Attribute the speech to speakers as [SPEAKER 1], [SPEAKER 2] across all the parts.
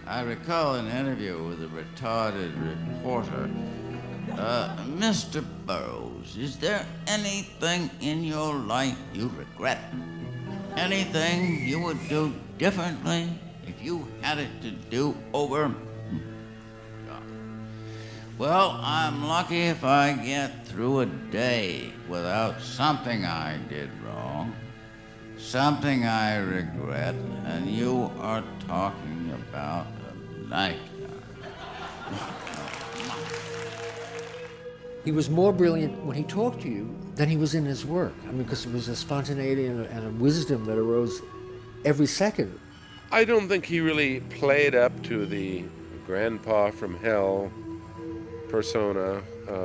[SPEAKER 1] I recall an interview with a retarded reporter. Mr. Burroughs, is there anything in your life you regret? Anything you would do differently if you had it to do over? Well, I'm lucky if I get through a day without something I did wrong, something I regret, and you are talking about a lifetime.
[SPEAKER 2] He was more brilliant when he talked to you than he was in his work. I mean, because there was a spontaneity and a wisdom that arose every second.
[SPEAKER 3] I don't think he really played up to the grandpa from hell persona.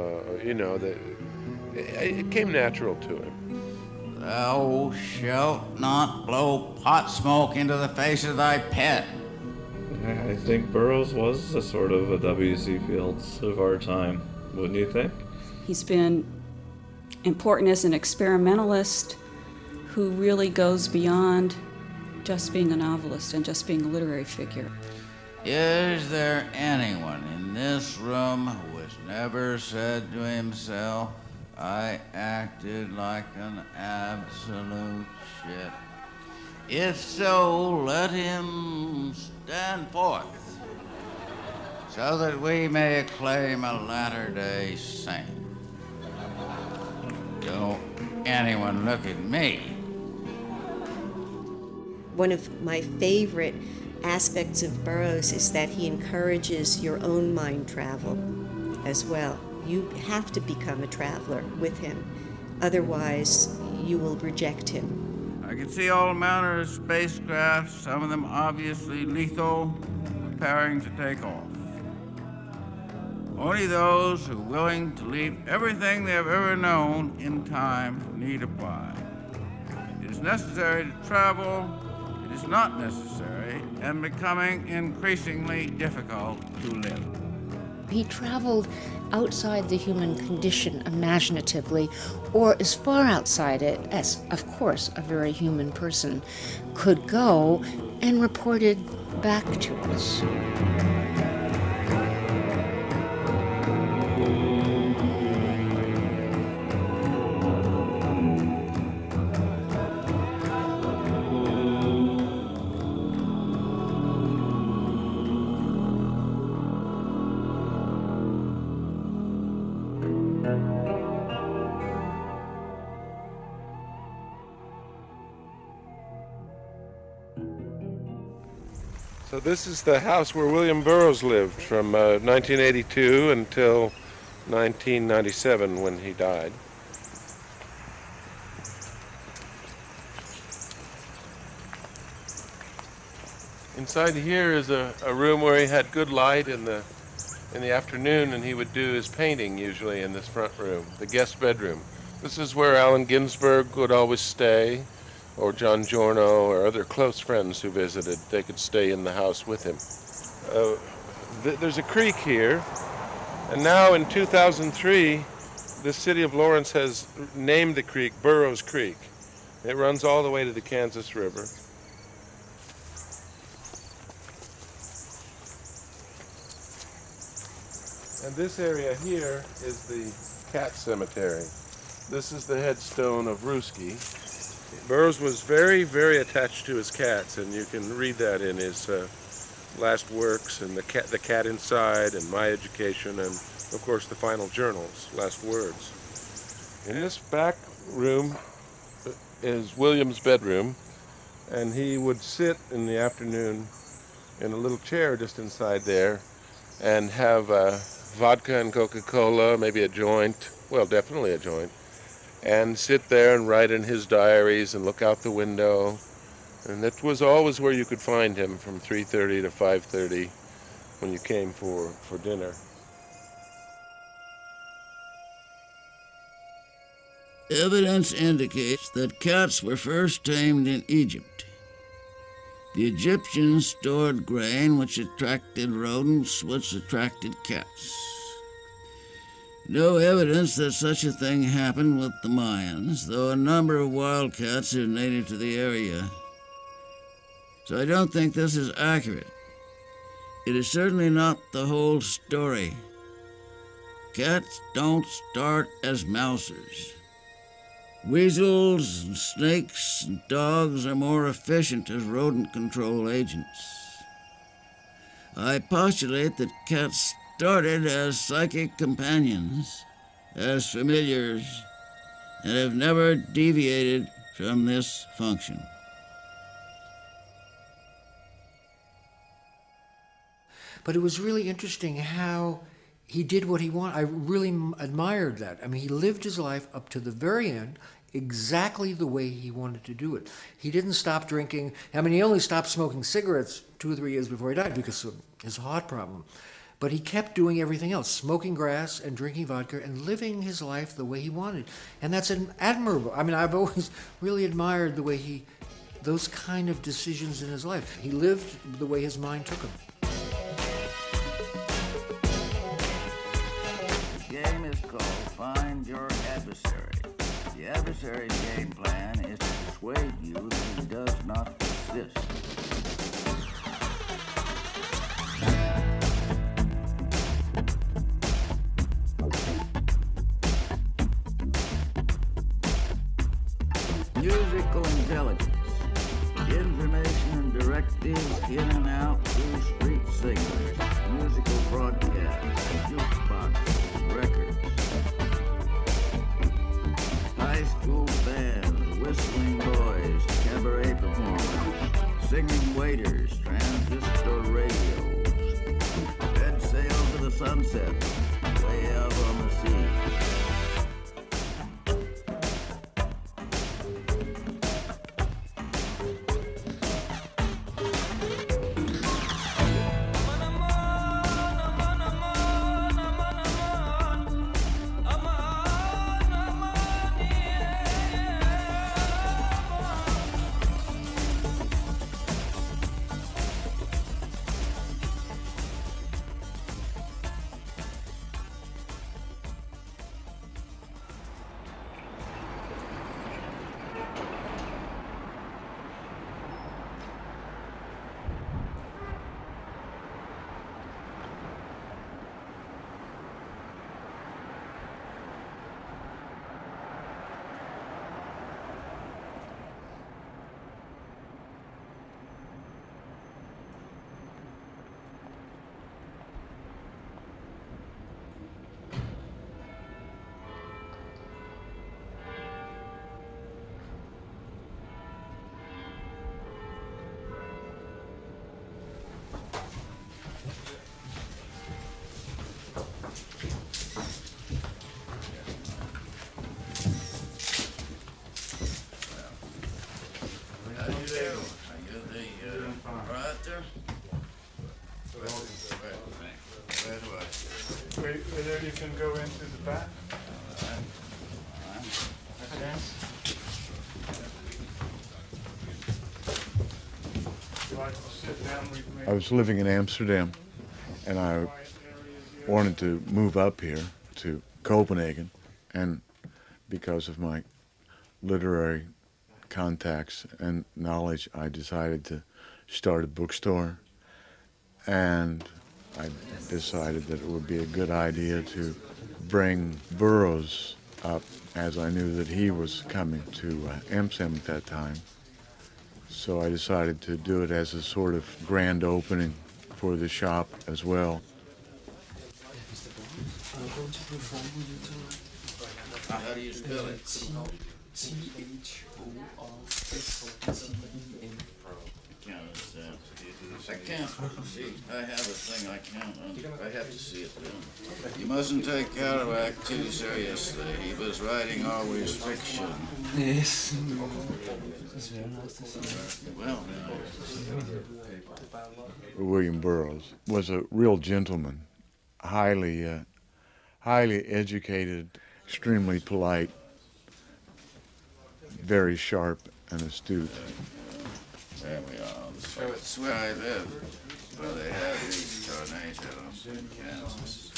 [SPEAKER 3] It came natural to him.
[SPEAKER 1] Thou shalt not blow pot smoke into the face of thy pet.
[SPEAKER 4] I think Burroughs was a sort of a W.C. Fields of our time, wouldn't you think?
[SPEAKER 5] He's been important as an experimentalist who really goes beyond just being a novelist and just being a literary figure.
[SPEAKER 1] Is there anyone in this room who has never said to himself, I acted like an absolute shit? If so, let him stand forth, so that we may acclaim a latter-day saint. Don't anyone look at me.
[SPEAKER 6] One of my favorite aspects of Burroughs is that he encourages your own mind travel as well. You have to become a traveler with him, otherwise you will reject him.
[SPEAKER 1] I can see all manner of spacecraft, some of them obviously lethal, preparing to take off. Only those who are willing to leave everything they have ever known in time need apply. It is necessary to travel. It is not necessary and becoming increasingly difficult to live.
[SPEAKER 7] He traveled outside the human condition imaginatively, or as far outside it as, of course, a very human person could go, and reported back to us.
[SPEAKER 3] So this is the house where William Burroughs lived from 1982 until 1997 when he died. Inside here is a room where he had good light in the afternoon, and he would do his painting usually in this front room, the guest bedroom. This is where Allen Ginsberg would always stay, or John Giorno, or other close friends who visited. They could stay in the house with him. There's a creek here, and now in 2003, the city of Lawrence has named the creek Burroughs Creek. It runs all the way to the Kansas River. And this area here is the cat cemetery. This is the headstone of Ruski. Burroughs was very, very attached to his cats, and you can read that in his last works, and the cat Inside, and My Education, and of course the final journals, Last Words. In this back room is William's bedroom, and he would sit in the afternoon in a little chair just inside there and have vodka and Coca-Cola, maybe a joint, well, definitely a joint, and sit there and write in his diaries and look out the window. And that was always where you could find him from 3:30 to 5:30 when you came for dinner.
[SPEAKER 1] Evidence indicates that cats were first tamed in Egypt. The Egyptians stored grain which attracted rodents, which attracted cats. No evidence that such a thing happened with the Mayans, though a number of wildcats are native to the area. So I don't think this is accurate. it is certainly not the whole story. Cats don't start as mousers. Weasels and snakes and dogs are more efficient as rodent control agents. I postulate that cats started as psychic companions, as familiars, and have never deviated from this function.
[SPEAKER 2] But it was really interesting how he did what he wanted. I really admired that. I mean, he lived his life up to the very end exactly the way he wanted to do it. He didn't stop drinking. I mean, he only stopped smoking cigarettes 2 or 3 years before he died because of his heart problem. But he kept doing everything else, smoking grass and drinking vodka and living his life the way he wanted. And that's admirable. I mean, I've always really admired the way those kind of decisions in his life. He lived the way his mind took him.
[SPEAKER 1] The game is called Find Your Adversary. The adversary's game plan is to persuade you that he does not exist. Musical intelligence. Information and directives in and out through street signals, musical broadcasts, jukeboxes, records. High school bands, whistling boys, cabaret performers, singing waiters, transistor radios. Bed sail to the sunset, way out on the sea.
[SPEAKER 8] Whether you can go into the back.
[SPEAKER 9] I was living in Amsterdam, and I wanted to move up here to Copenhagen, and because of my literary contacts and knowledge, I decided to start a bookstore, and I decided that it would be a good idea to bring Burroughs up, as I knew that he was coming to Amsterdam at that time. So I decided to do it as a sort of grand opening for the shop as well.
[SPEAKER 1] How do you spell it? I can't see. I have a thing I can't. I have to see it then. You mustn't take Kerouac too seriously. He was writing always fiction.
[SPEAKER 10] Yes.
[SPEAKER 1] Well,
[SPEAKER 9] William Burroughs was a real gentleman, highly educated, extremely polite, very sharp and astute.
[SPEAKER 1] There we are. That's where I live, where they have these tornadoes in Kansas.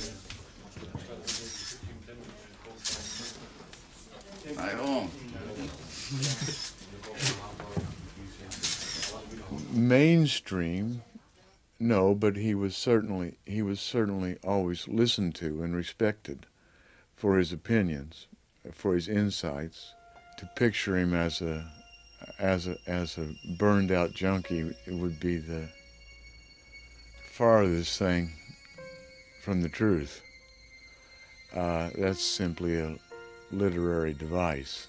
[SPEAKER 1] My home.
[SPEAKER 9] Mainstream No, but he was certainly always listened to and respected for his opinions, for his insights. To picture him as a burned out junkie, it would be the farthest thing from the truth. That's simply a literary device.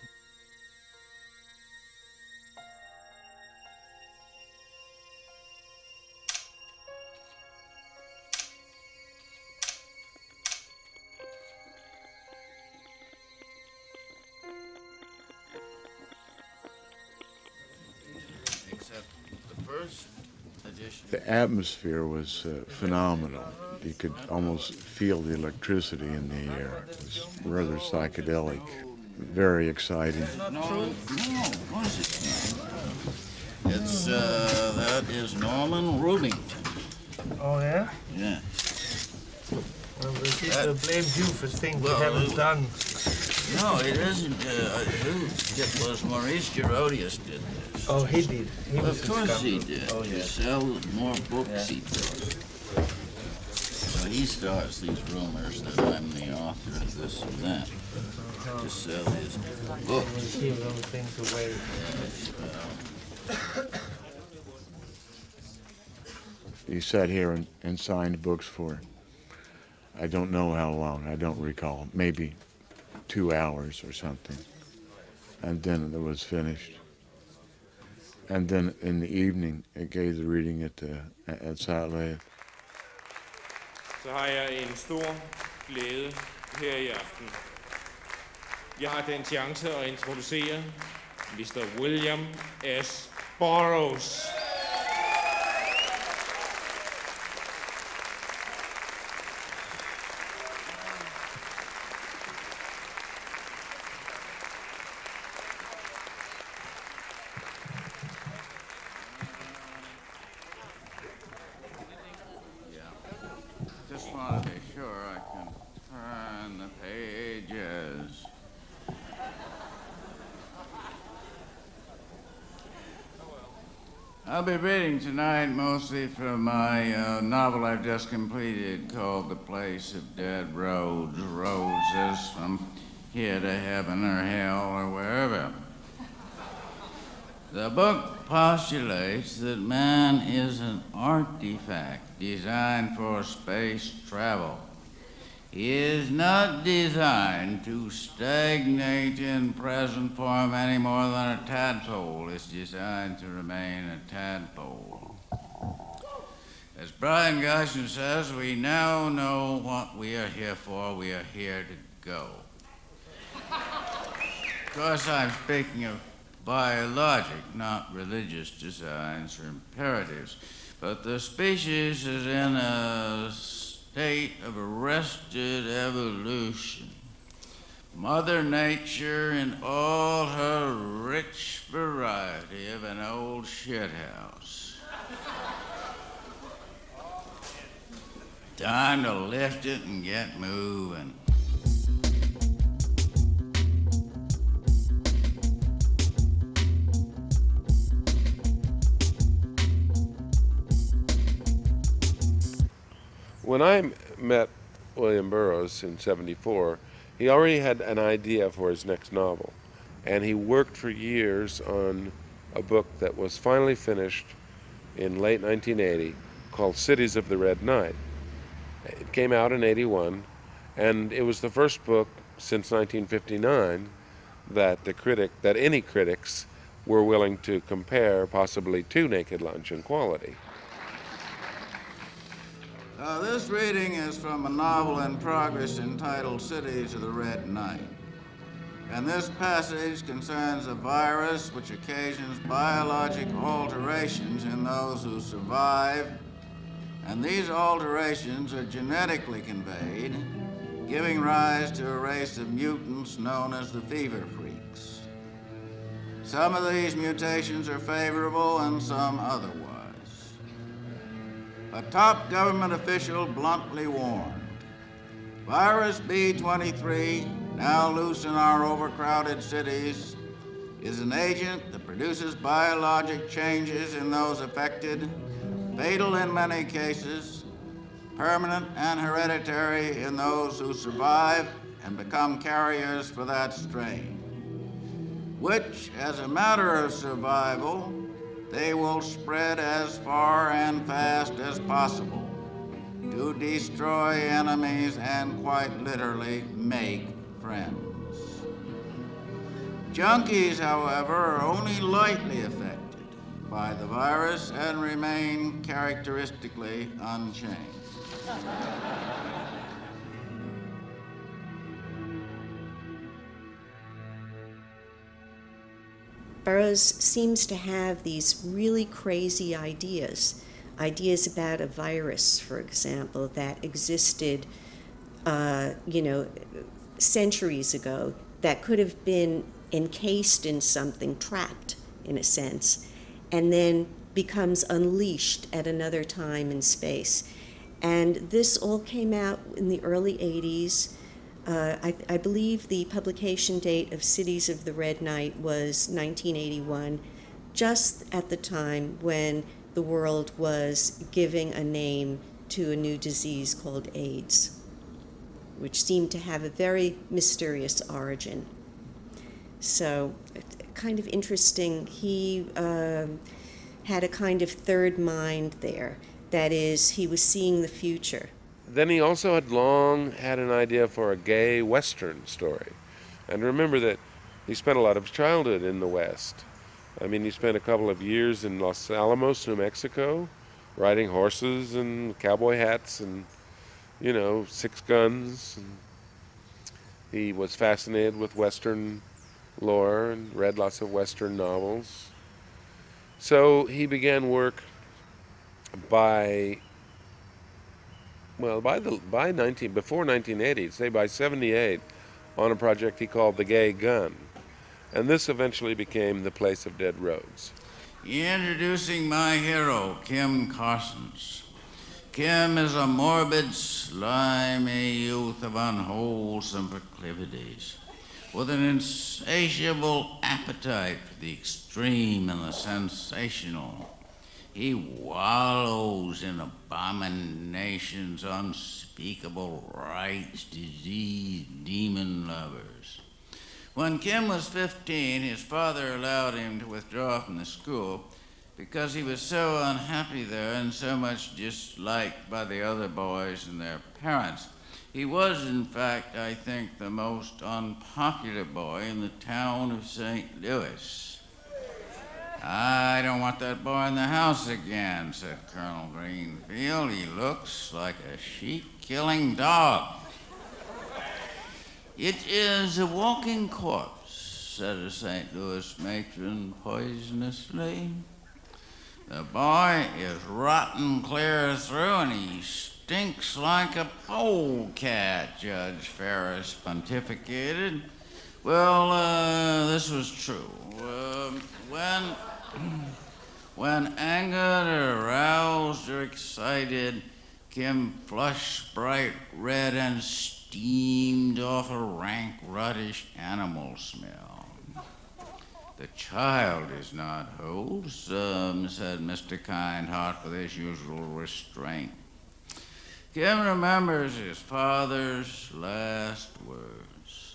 [SPEAKER 9] The atmosphere was phenomenal. You could almost feel the electricity in the air. It was rather psychedelic, very exciting.
[SPEAKER 1] No, was it? It's, that is Norman Rubington.
[SPEAKER 10] Oh, yeah?
[SPEAKER 1] Yeah.
[SPEAKER 10] Well, the sister blamed you for things you haven't done.
[SPEAKER 1] No, it isn't. It was Maurice Gerodius did this.
[SPEAKER 10] Oh, he did. He was
[SPEAKER 1] of course he did.
[SPEAKER 10] Oh, yeah.
[SPEAKER 1] To sell more books, he thought. So he starts these rumors that I'm the author of this and that to sell his books.
[SPEAKER 10] He give those things away.
[SPEAKER 9] He sat here and signed books for, I don't know how long, I don't recall, maybe 2 hours or something. And then it was finished. And then in the evening, jeg gave the reading at Satellite.
[SPEAKER 11] Så har jeg en stor glæde her i aften. Jeg har den chance at introducere Mr. William S. Burroughs.
[SPEAKER 1] Just want to be sure I can turn the pages. I'll be reading tonight mostly from my novel I've just completed called The Place of Dead Roads. Roads from here to heaven or hell or wherever. The book postulates that man is an artifact designed for space travel. He is not designed to stagnate in present form any more than a tadpole is designed to remain a tadpole. As Brion Gysin says, we now know what we are here for. We are here to go. Of course, I'm speaking of biologic, not religious designs or imperatives. But the species is in a state of arrested evolution. Mother Nature in all her rich variety of an old shithouse. Time to lift it and get moving.
[SPEAKER 3] When I met William Burroughs in '74, he already had an idea for his next novel, and he worked for years on a book that was finally finished in late 1980 called Cities of the Red Night. It came out in '81, and it was the first book since 1959 that any critics were willing to compare possibly to Naked Lunch in quality.
[SPEAKER 1] This reading is from a novel in progress entitled Cities of the Red Night. And this passage concerns a virus which occasions biologic alterations in those who survive. And these alterations are genetically conveyed, giving rise to a race of mutants known as the fever freaks. Some of these mutations are favorable and some otherwise. A top government official bluntly warned, virus B23, now loose in our overcrowded cities, is an agent that produces biologic changes in those affected, fatal in many cases, permanent and hereditary in those who survive and become carriers for that strain, which, as a matter of survival, they will spread as far and fast as possible to destroy enemies and quite literally make friends. Junkies, however, are only lightly affected by the virus and remain characteristically unchanged.
[SPEAKER 6] Burroughs seems to have these really crazy ideas about a virus, for example, that existed, centuries ago, that could have been encased in something, trapped in a sense, and then becomes unleashed at another time and space. And this all came out in the early 80s. I believe the publication date of Cities of the Red Night was 1981, just at the time when the world was giving a name to a new disease called AIDS, which seemed to have a very mysterious origin. So, kind of interesting. He had a kind of third mind there. That is, he was seeing the future.
[SPEAKER 3] Then he also had long had an idea for a gay Western story. And remember that he spent a lot of his childhood in the West. I mean, he spent a couple of years in Los Alamos, New Mexico, riding horses and cowboy hats and, 6 guns. And he was fascinated with Western lore and read lots of Western novels. So he began work before 1980, say by 78, on a project he called The Gay Gun. And this eventually became The Place of Dead Roads.
[SPEAKER 1] Introducing my hero, Kim Carsons. Kim is a morbid, slimy youth of unwholesome proclivities, with an insatiable appetite for the extreme and the sensational. He wallows in abominations, unspeakable rights, disease, demon lovers. When Kim was 15, his father allowed him to withdraw from the school because he was so unhappy there and so much disliked by the other boys and their parents. He was, in fact, I think, the most unpopular boy in the town of St. Louis. I don't want that boy in the house again, said Colonel Greenfield. He looks like a sheep-killing dog. It is a walking corpse, said a St. Louis matron poisonously. The boy is rotten clear through, and he stinks like a polecat, Judge Ferris pontificated. Well, this was true. When angered or aroused or excited, Kim flushed bright red and steamed off a rank, ruddish animal smell. The child is not wholesome, said Mr. Kindheart with his usual restraint. Kim remembers his father's last words.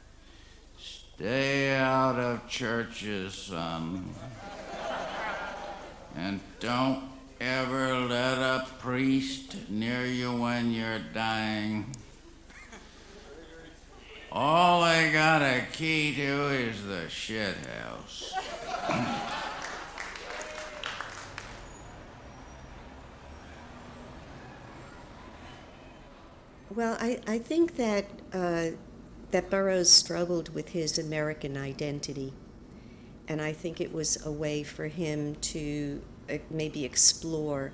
[SPEAKER 1] Stay out of churches, son. And don't ever let a priest near you when you're dying. All they got a key to is the shit house.
[SPEAKER 6] Well, I think that that Burroughs struggled with his American identity, and I think it was a way for him to maybe explore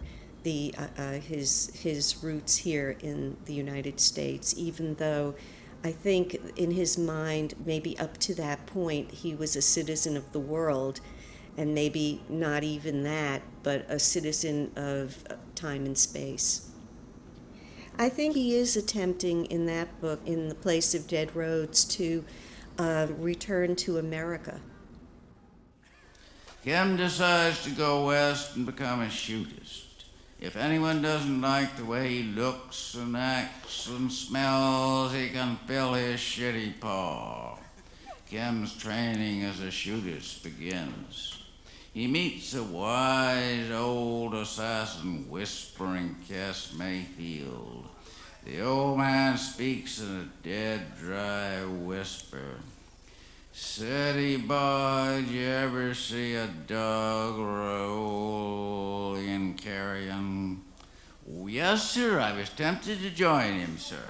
[SPEAKER 6] his roots here in the United States, even though I think in his mind, maybe up to that point, he was a citizen of the world, and maybe not even that, but a citizen of time and space. I think he is attempting in that book, in The Place of Dead Roads, to return to America.
[SPEAKER 1] Kim decides to go west and become a shootist. If anyone doesn't like the way he looks and acts and smells, he can fill his shitty paw. Kim's training as a shootist begins. He meets a wise old assassin whispering Cass Mayfield. The old man speaks in a dead, dry whisper. City boy, did you ever see a dog rolling and carrion? Oh, yes, sir, I was tempted to join him, sir.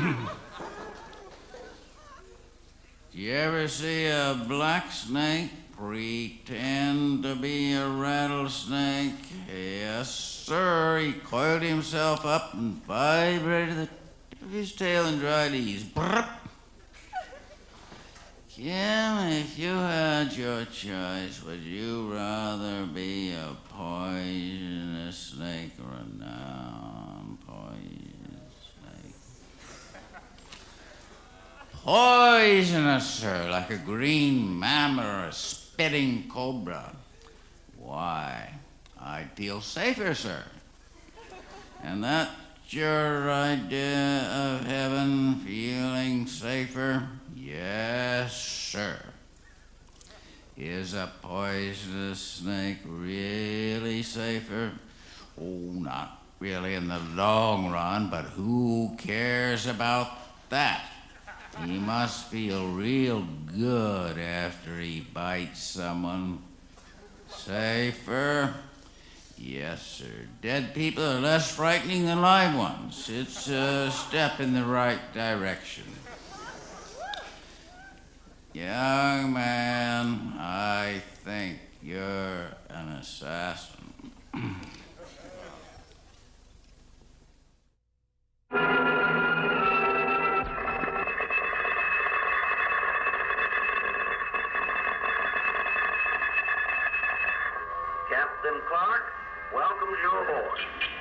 [SPEAKER 1] Did you ever see a black snake pretend to be a rattlesnake? Yes, sir, he coiled himself up and vibrated the tip of his tail and dried ease. Brrr. Kim, if you had your choice, would you rather be a poisonous snake or a non-poisonous snake? Poisonous, sir, like a green mammoth or a spitting cobra. Why, I'd feel safer, sir. And that's your idea of heaven, feeling safer? Yes, sir. Is a poisonous snake really safer? Oh, not really in the long run, but who cares about that? He must feel real good after he bites someone. Safer? Yes, sir. Dead people are less frightening than live ones. It's a step in the right direction. Young man, I think you're an assassin.
[SPEAKER 12] Captain Clark, welcome to your board.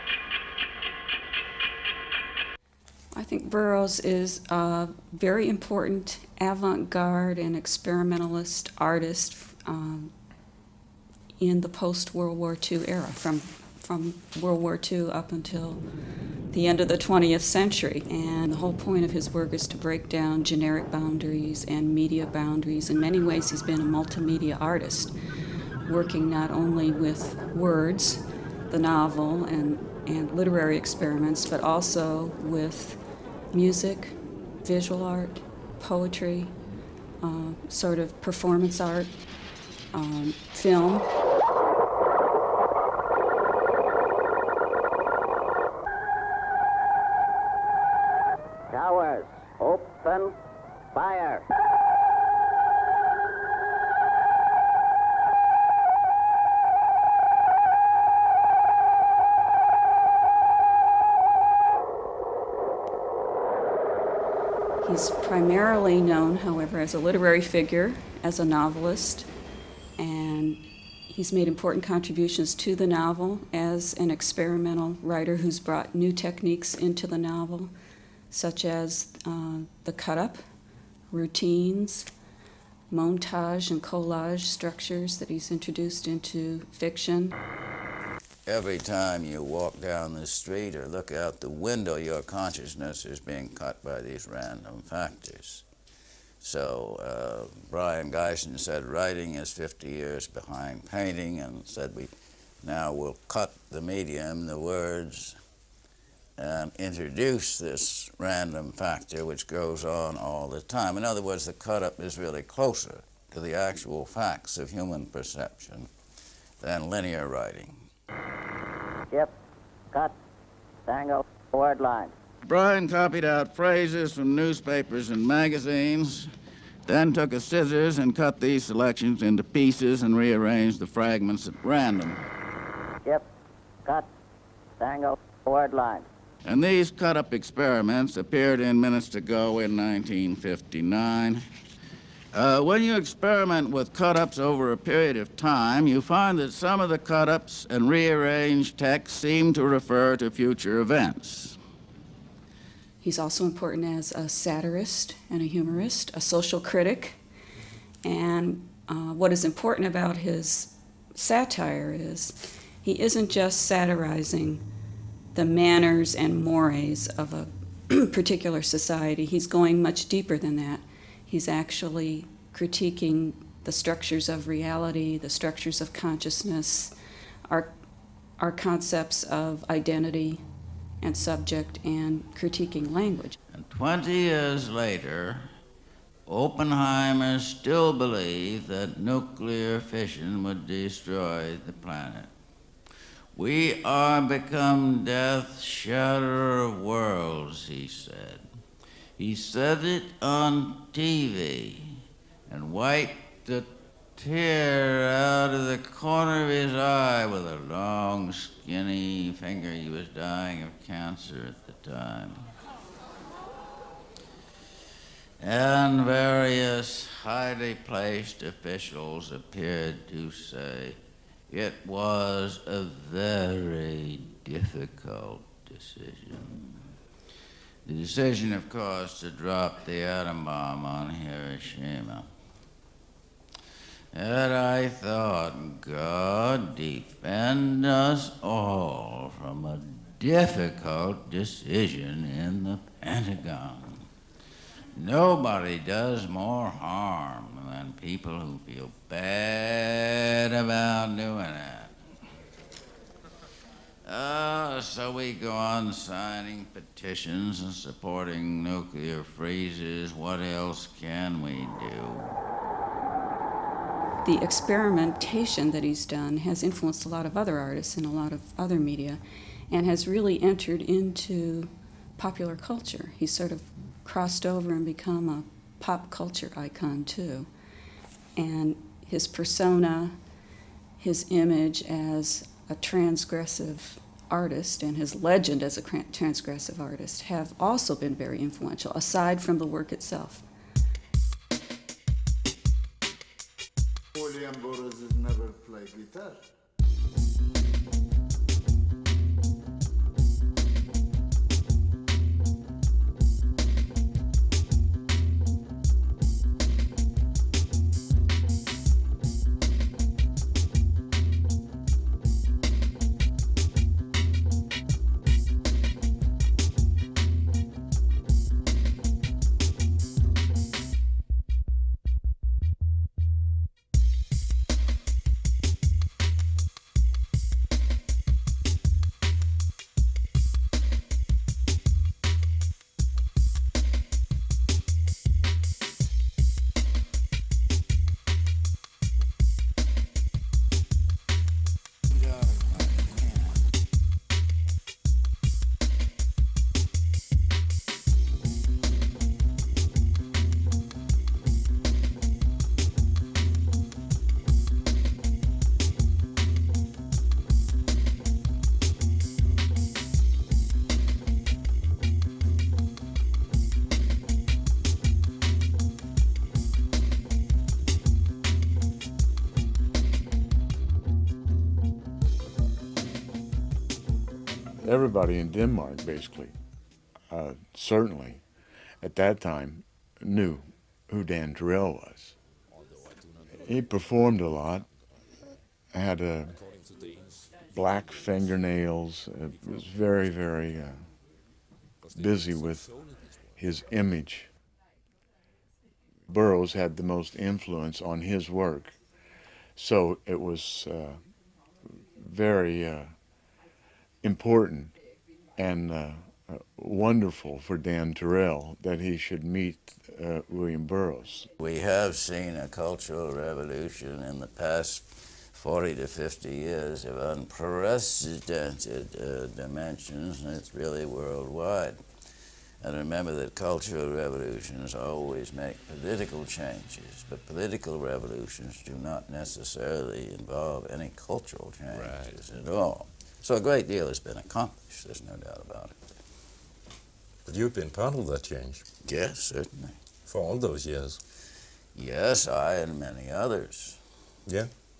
[SPEAKER 5] I think Burroughs is a very important avant-garde and experimentalist artist in the post-World War II era, from World War II up until the end of the 20th century. And the whole point of his work is to break down generic boundaries and media boundaries. In many ways, he's been a multimedia artist, working not only with words, the novel, and literary experiments, but also with music, visual art, poetry, sort of performance art, film.
[SPEAKER 12] Towers, open fire.
[SPEAKER 5] He's primarily known, however, as a literary figure, as a novelist, and he's made important contributions to the novel as an experimental writer who's brought new techniques into the novel, such as the cut-up, routines, montage and collage structures that he's introduced into fiction.
[SPEAKER 1] Every time you walk down the street or look out the window, your consciousness is being cut by these random factors. So Brion Gysin said writing is 50 years behind painting, and said we now will cut the medium, the words, and introduce this random factor which goes on all the time. In other words, the cut-up is really closer to the actual facts of human perception than linear writing.
[SPEAKER 12] Skip, cut, tangle, word line.
[SPEAKER 1] Brion copied out phrases from newspapers and magazines, then took a scissors and cut these selections into pieces and rearranged the fragments at random.
[SPEAKER 12] Skip, cut, tangle, word line.
[SPEAKER 1] And these cut-up experiments appeared in Minutes to Go in 1959. When you experiment with cut-ups over a period of time, you find that some of the cut-ups and rearranged text seem to refer to future events.
[SPEAKER 5] He's also important as a satirist and a humorist, a social critic. And what is important about his satire is he isn't just satirizing the manners and mores of a particular society. He's going much deeper than that. He's actually critiquing the structures of reality, the structures of consciousness, our concepts of identity and subject, and critiquing language.
[SPEAKER 1] And 20 years later, Oppenheimer still believed that nuclear fission would destroy the planet. We are become death, shatterer of worlds, he said. He said it on TV and wiped the tear out of the corner of his eye with a long, skinny finger. He was dying of cancer at the time. And various highly placed officials appeared to say it was a very difficult decision. The decision, of course, to drop the atom bomb on Hiroshima. And I thought, God defend us all from a difficult decision in the Pentagon. Nobody does more harm than people who feel bad about doing it. So we go on signing petitions and supporting nuclear freezes. What else can we do?
[SPEAKER 5] The experimentation that he's done has influenced a lot of other artists and a lot of other media, and has really entered into popular culture. He's sort of crossed over and become a pop culture icon too. And his persona, his image as a transgressive artist, and his legend as a transgressive artist have also been very influential, aside from the work itself.
[SPEAKER 13] Burroughs has never played guitar.
[SPEAKER 9] Everybody in Denmark, basically, certainly at that time, knew who Dan Terrell was. He performed a lot, had black fingernails, was very, very busy with his image. Burroughs had the most influence on his work, so it was very important and wonderful for Dan Terrell that he should meet William Burroughs.
[SPEAKER 1] We have seen a cultural revolution in the past 40 to 50 years of unprecedented dimensions, and it's really worldwide. And remember that cultural revolutions always make political changes, but political revolutions do not necessarily involve any cultural changes at all. So a great deal has been accomplished, there's no doubt about it.
[SPEAKER 14] But you've been part of that change?
[SPEAKER 1] Yes, certainly.
[SPEAKER 14] For all those years?
[SPEAKER 1] Yes, I and many others.
[SPEAKER 14] Yeah?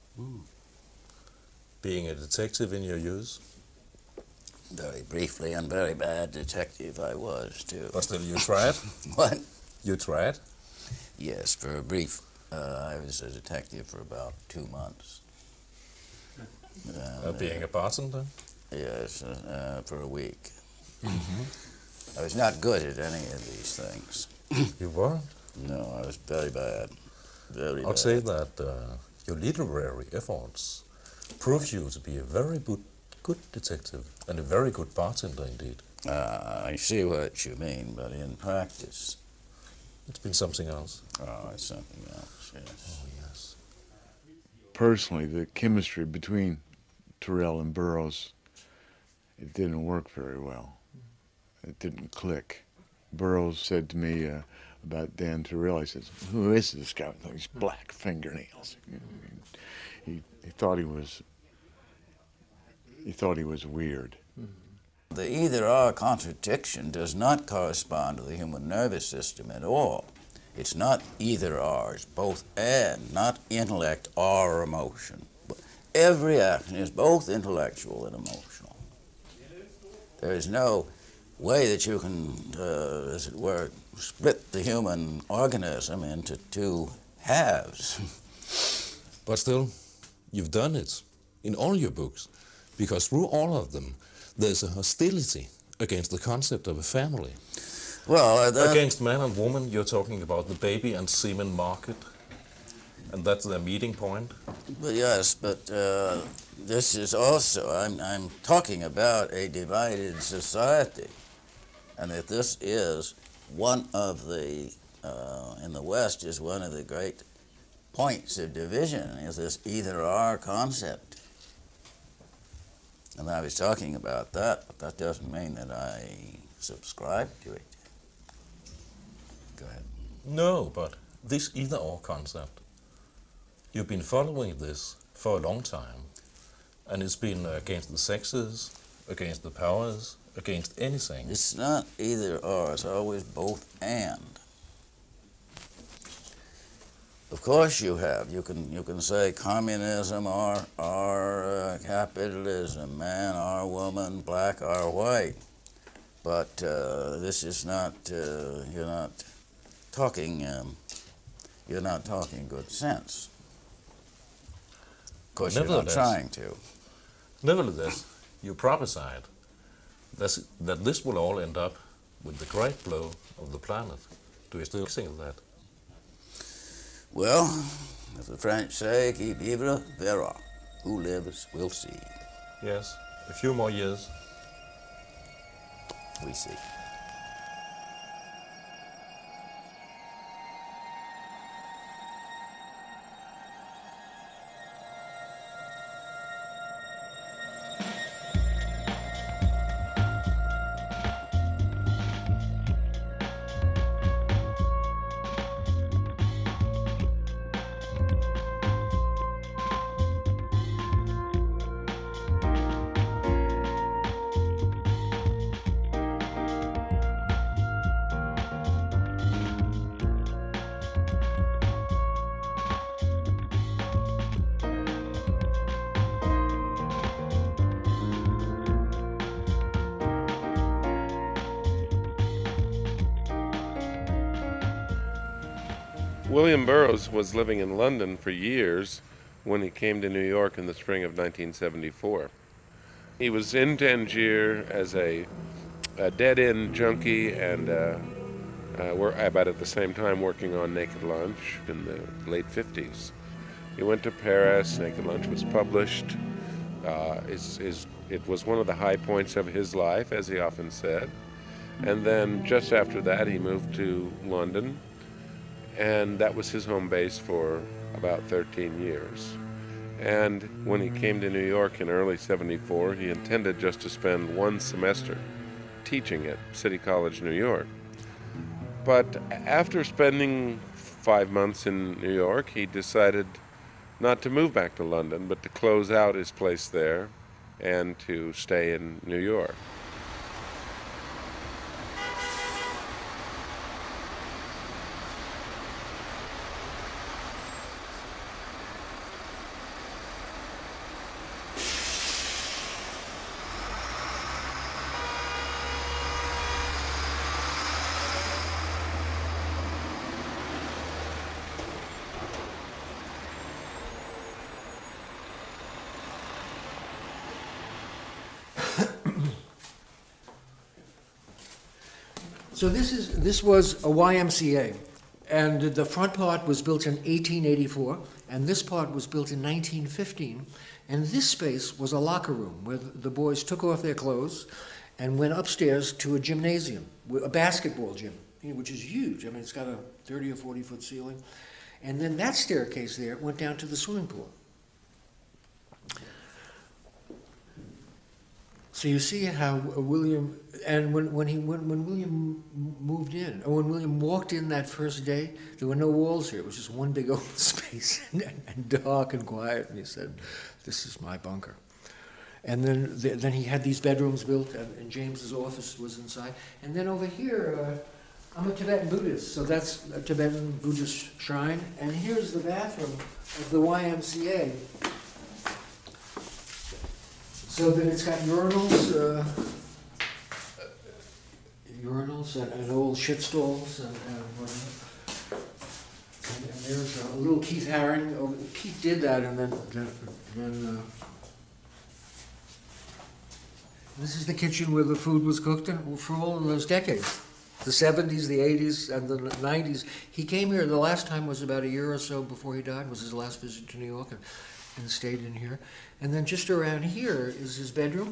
[SPEAKER 14] Being a detective in your youth?
[SPEAKER 1] Very briefly and very bad detective I was, too.
[SPEAKER 14] But still, you tried?
[SPEAKER 1] What?
[SPEAKER 14] You tried?
[SPEAKER 1] Yes, for a brief. I was a detective for about 2 months.
[SPEAKER 14] Being a bartender?
[SPEAKER 1] Yes, for a week. I was not good at any of these things.
[SPEAKER 14] You weren't?
[SPEAKER 1] No, I was very bad. Very bad.
[SPEAKER 14] I'd say that your literary efforts prove you to be a very good detective and a very good bartender indeed.
[SPEAKER 1] I see what you mean, but in practice...
[SPEAKER 14] It's been something else.
[SPEAKER 1] Oh, it's something else, yes.
[SPEAKER 14] Oh, yes.
[SPEAKER 9] Personally, the chemistry between Turrell and Burroughs, it didn't work very well. It didn't click. Burroughs said to me about Dan Turrell, he says, "Who is this guy with these black fingernails?" He thought he was weird.
[SPEAKER 1] The either-or contradiction does not correspond to the human nervous system at all. It's not either-or, it's both and, not intellect or emotion. Every action is both intellectual and emotional. There is no way that you can, as it were, split the human organism into two halves.
[SPEAKER 14] But still, you've done it in all your books, because through all of them, there's a hostility against the concept of a family.
[SPEAKER 1] Well,
[SPEAKER 14] against man and woman, you're talking about the baby and semen market, and that's their meeting point.
[SPEAKER 1] But yes, but this is also, I'm talking about a divided society, and that this is one of the, in the West, is one of the great points of division, is this either-or concept. And I was talking about that, but that doesn't mean that I subscribe to it. Go ahead.
[SPEAKER 14] No, but this either-or concept, you've been following this for a long time, and it's been against the sexes, against the powers, against anything.
[SPEAKER 1] It's not either-or, it's always both and. Of course you have. You can say communism or capitalism, man or woman, black or white. But this is not. You're not talking good sense. Of course, you're not trying to.
[SPEAKER 14] Nevertheless, you prophesied that this will all end up with the great blow of the planet. Do you still think that?
[SPEAKER 1] Well, as the French say, qui vivra verra. Who lives will see.
[SPEAKER 14] Yes, a few more years.
[SPEAKER 1] We see.
[SPEAKER 3] William Burroughs was living in London for years when he came to New York in the spring of 1974. He was in Tangier as a dead-end junkie and about at the same time working on Naked Lunch in the late 50s. He went to Paris. Naked Lunch was published. It was one of the high points of his life, as he often said. And then just after that, he moved to London, and that was his home base for about 13 years. And when he came to New York in early '74, he intended just to spend one semester teaching at City College, New York. But after spending 5 months in New York, he decided not to move back to London, but to close out his place there and to stay in New York.
[SPEAKER 2] So this was a YMCA, and the front part was built in 1884, and this part was built in 1915, and this space was a locker room where the boys took off their clothes and went upstairs to a gymnasium, a basketball gym, which is huge. I mean, it's got a 30 or 40-foot ceiling, and then that staircase there went down to the swimming pool. So you see how William, and when William moved in, or when William walked in that first day, there were no walls here. It was just one big open space and dark and quiet. And he said, "This is my bunker." And then he had these bedrooms built, and James's office was inside. And then over here, I'm a Tibetan Buddhist, so that's a Tibetan Buddhist shrine. And here's the bathroom of the YMCA. So that it's got urinals, and old shit stalls, and there's a little Keith Haring. Keith did that, and then this is the kitchen where the food was cooked for all of those decades. The 70s, the 80s, and the 90s. He came here, the last time was about a year or so before he died, was his last visit to New York, and stayed in here. And then just around here is his bedroom,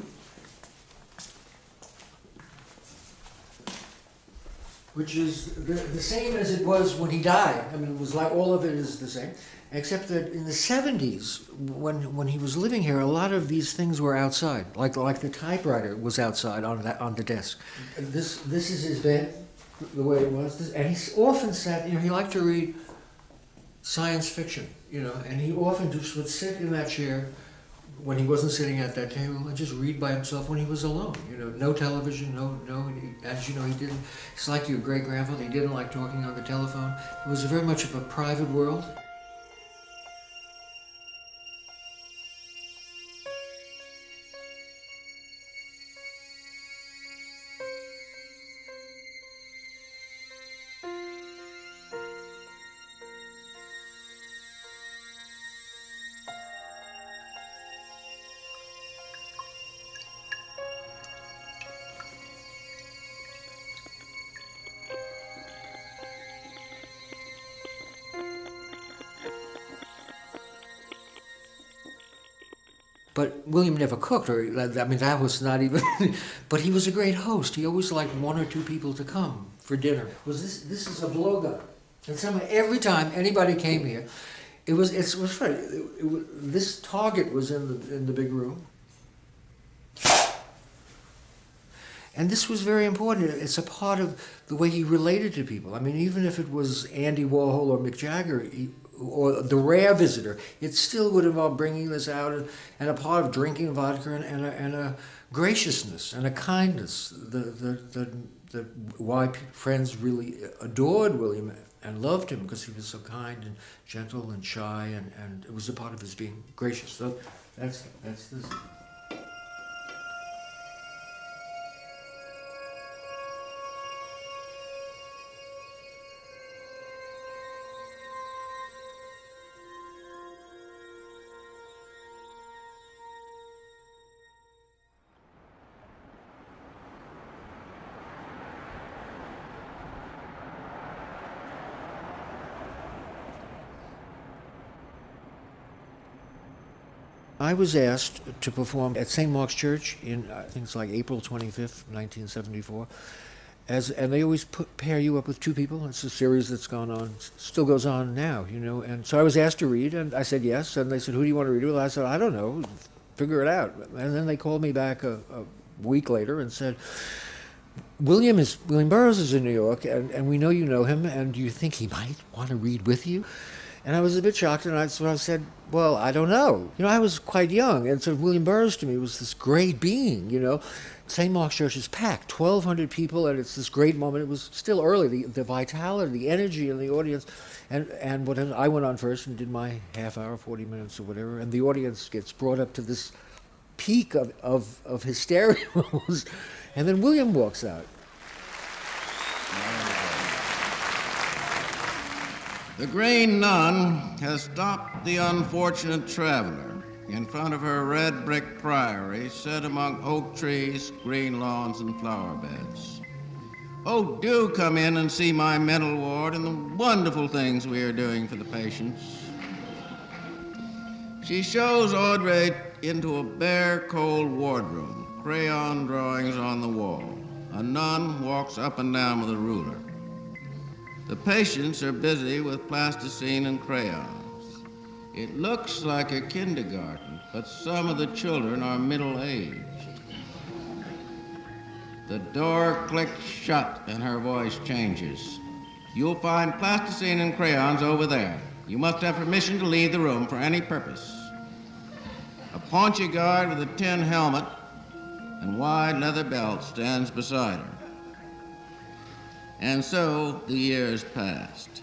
[SPEAKER 2] which is the same as it was when he died. I mean, it was like all of it is the same, except that in the 70s, when he was living here, a lot of these things were outside, like the typewriter was outside on the desk. This is his bed, the way it was, and he often sat. He liked to read science fiction, and he often just would sit in that chair when he wasn't sitting at that table and just read by himself when he was alone. No television, no. As you know, he didn't. It's like your great grandfather. He didn't like talking on the telephone. It was very much of a private world. But William never cooked, that was not even, but he was a great host. He always liked one or two people to come for dinner. This is a blowgun. And every time anybody came here, it was funny. This target was in the big room. And this was very important. It's a part of the way he related to people. I mean, even if it was Andy Warhol or Mick Jagger, or the rare visitor, it still would involve bringing this out and a part of drinking vodka and a graciousness and a kindness. Why friends really adored William and loved him, because he was so kind and gentle and shy, and it was a part of his being gracious. So that's this. I was asked to perform at St. Mark's Church in, I think it's like April 25th, 1974. And they always pair you up with two people. It's a series that's gone on, still goes on now, And so I was asked to read, and I said yes. And they said, "Who do you want to read with?" I said, "I don't know, figure it out." And then they called me back a week later and said, William Burroughs is in New York, and we know you know him, and do you think he might want to read with you? And I was a bit shocked, and so I said, "Well, I don't know." I was quite young, and so William Burroughs to me was this great being, St. Mark's Church is packed, 1,200 people, and it's this great moment. It was still early, the vitality, the energy in the audience. And I went on first and did my half hour, 40 minutes or whatever, and the audience gets brought up to this peak of hysteria. And then William walks out.
[SPEAKER 1] The Green Nun has stopped the unfortunate traveler in front of her red brick priory set among oak trees, green lawns, and flower beds. Oh, do come in and see my mental ward and the wonderful things we are doing for the patients. She shows Audrey into a bare, cold wardroom, crayon drawings on the wall. A nun walks up and down with a ruler. The patients are busy with plasticine and crayons. It looks like a kindergarten, but some of the children are middle-aged. The door clicks shut and her voice changes. You'll find plasticine and crayons over there. You must have permission to leave the room for any purpose. A paunchy guard with a tin helmet and wide leather belt stands beside her. And so the years passed.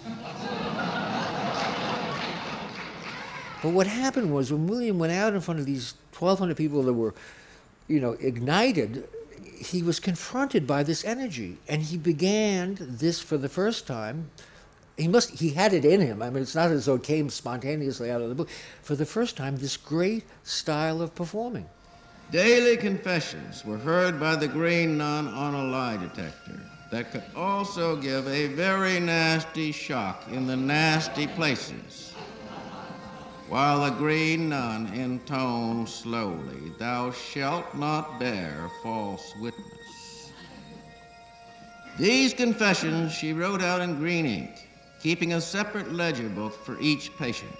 [SPEAKER 2] But what happened was when William went out in front of these 1,200 people that were, ignited, he was confronted by this energy, and he began this for the first time. He had it in him. I mean, it's not as though it came spontaneously out of the book. For the first time, this great style of performing.
[SPEAKER 1] Daily confessions were heard by the green nun on a lie detector that could also give a very nasty shock in the nasty places. While the green nun intoned slowly, "Thou shalt not bear false witness." These confessions she wrote out in green ink, keeping a separate ledger book for each patient.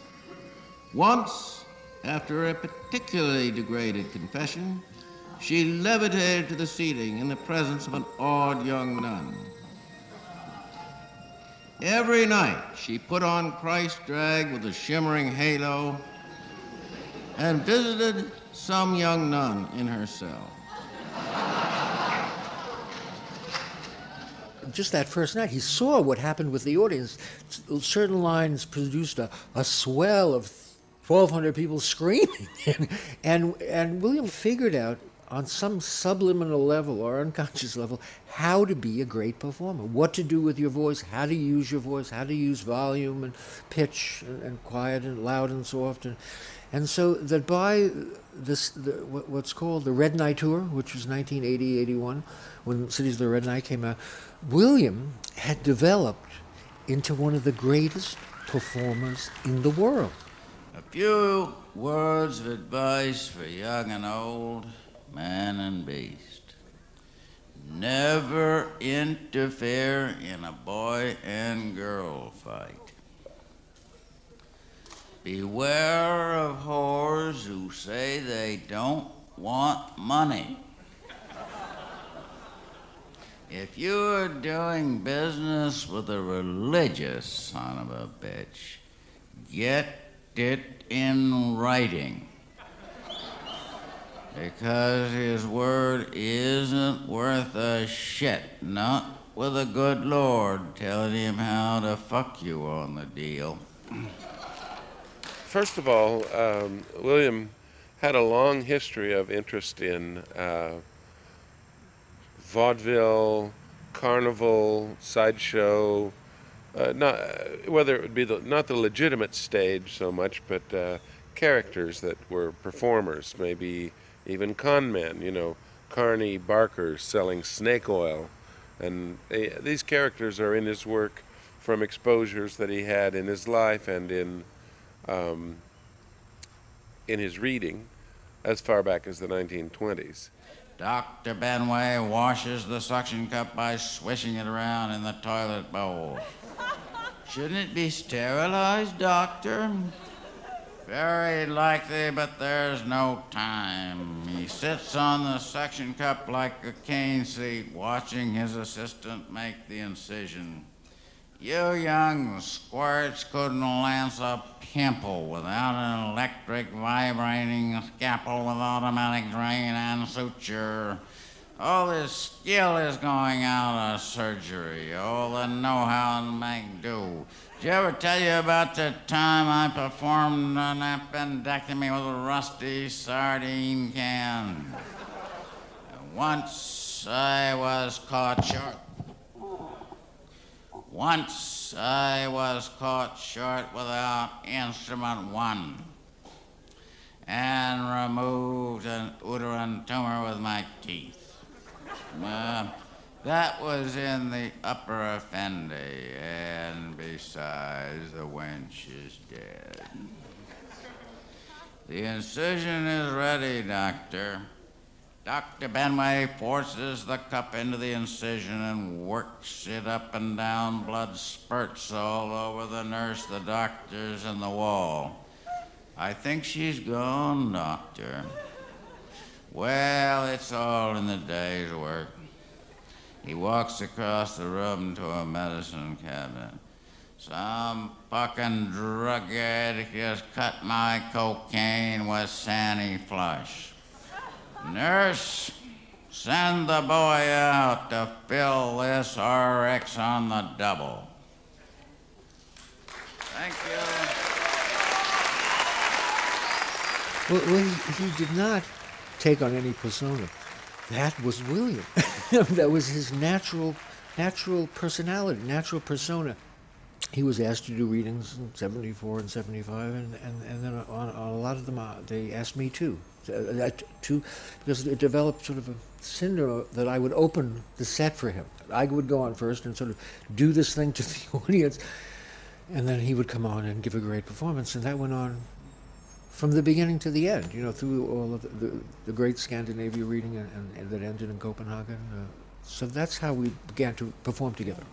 [SPEAKER 1] Once, after a particularly degraded confession, she levitated to the ceiling in the presence of an awed young nun. Every night, she put on Christ drag with a shimmering halo and visited some young nun in her cell.
[SPEAKER 2] Just that first night, he saw what happened with the audience. Certain lines produced a swell of 1,200 people screaming. and William figured out on some subliminal level or unconscious level how to be a great performer, what to do with your voice, how to use your voice, how to use volume and pitch and quiet and loud and soft. And so that by what's called the Red Night Tour, which was 1980-81, when Cities of the Red Night came out, William had developed into one of the greatest performers in the world.
[SPEAKER 1] A few words of advice for young and old, man and beast. Never interfere in a boy and girl fight. Beware of whores who say they don't want money. If you're doing business with a religious son of a bitch, get it in writing. Because his word isn't worth a shit, not with a good Lord telling him how to fuck you on the deal.
[SPEAKER 3] First of all, William had a long history of interest in vaudeville, carnival, sideshow, whether it would be not the legitimate stage so much, but characters that were performers, maybe even con men, Carney Barker selling snake oil. And these characters are in his work from exposures that he had in his life and in his reading as far back as the 1920s.
[SPEAKER 1] Dr. Benway washes the suction cup by swishing it around in the toilet bowl. Shouldn't it be sterilized, doctor? Very likely, but there's no time. He sits on the suction cup like a cane seat, watching his assistant make the incision. You young squirts couldn't lance a pimple without an electric vibrating scalpel with automatic drain and suture. All this skill is going out of surgery, all the know-how to make do. Did you ever tell you about the time I performed an appendectomy with a rusty sardine can? Once I was caught short. Once I was caught short without instrument one and removed an uterine tumor with my teeth. That was in the upper effendi, and besides, the wench is dead. The incision is ready, Doctor. Dr. Benway forces the cup into the incision and works it up and down. Blood spurts all over the nurse, the doctors, and the wall. I think she's gone, Doctor. Well, it's all in the day's work. He walks across the room to a medicine cabinet. Some fucking drug addict just cut my cocaine with Sandy Flush. Nurse, send the boy out to fill this RX on the double. Thank you.
[SPEAKER 2] Well, he did not take on any persona. That was William. That was his natural personality, natural persona. He was asked to do readings in 74 and 75, and then on a lot of them, they asked me too, because it developed sort of a syndrome that I would open the set for him. I would go on first and sort of do this thing to the audience, and then he would come on and give a great performance, and that went on from the beginning to the end, through all of the great Scandinavia reading and that ended in Copenhagen. So that's how we began to perform together.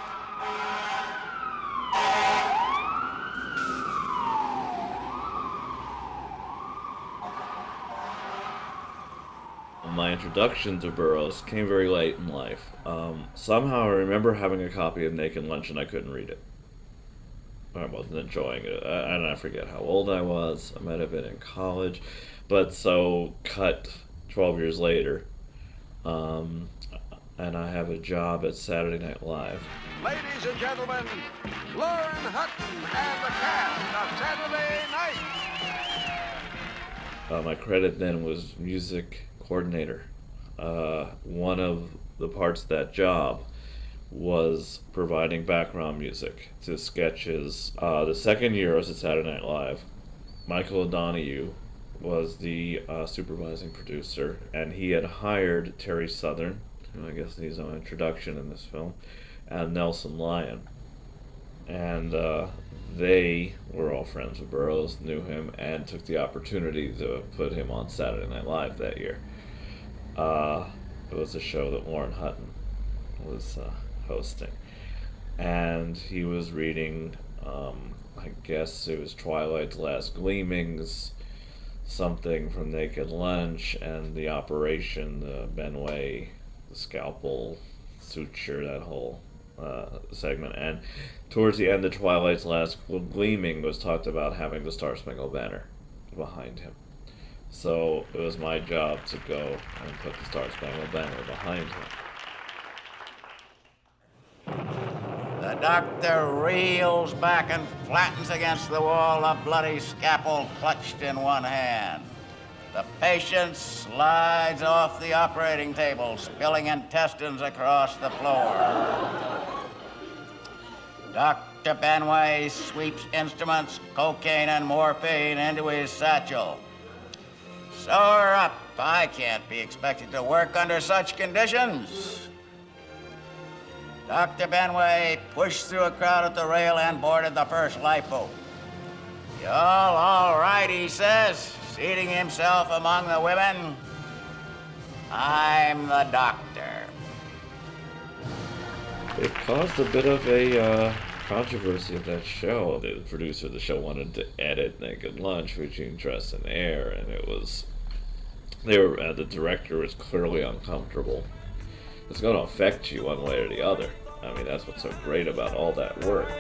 [SPEAKER 4] My introduction to Burroughs came very late in life. Somehow I remember having a copy of Naked Lunch and I couldn't read it. I wasn't enjoying it. And I forget how old I was. I might have been in college. But so cut 12 years later, and I have a job at Saturday Night Live.
[SPEAKER 15] Ladies and gentlemen, Lauren Hutton and the cast of Saturday Night.
[SPEAKER 4] My credit then was music coordinator. One of the parts of that job was providing background music to sketches. The second year I was at Saturday Night Live, Michael O'Donoghue was the supervising producer, and he had hired Terry Southern, who I guess needs no introduction in this film, and Nelson Lyon. And they were all friends with Burroughs, knew him, and took the opportunity to put him on Saturday Night Live that year. It was a show that Lauren Hutton was hosting, and he was reading, I guess it was Twilight's Last Gleamings, something from Naked Lunch, and the operation, the Benway, the scalpel, suture, that whole segment. And towards the end of Twilight's Last Gleaming was talked about having the Star Spangled Banner behind him. So it was my job to go and put the Star Spangled Banner behind him.
[SPEAKER 1] The doctor reels back and flattens against the wall, a bloody scalpel clutched in one hand. The patient slides off the operating table, spilling intestines across the floor. Dr. Benway sweeps instruments, cocaine, and morphine into his satchel. Soar up. I can't be expected to work under such conditions. Dr. Benway pushed through a crowd at the rail and boarded the first lifeboat. "Y'all all right," he says, seating himself among the women. "I'm the doctor."
[SPEAKER 4] It caused a bit of a controversy of that show. The producer of the show wanted to edit Naked Lunch featuring Dress and Air, and it was... the director was clearly uncomfortable. It's going to affect you one way or the other. I mean, that's what's so great about all that work.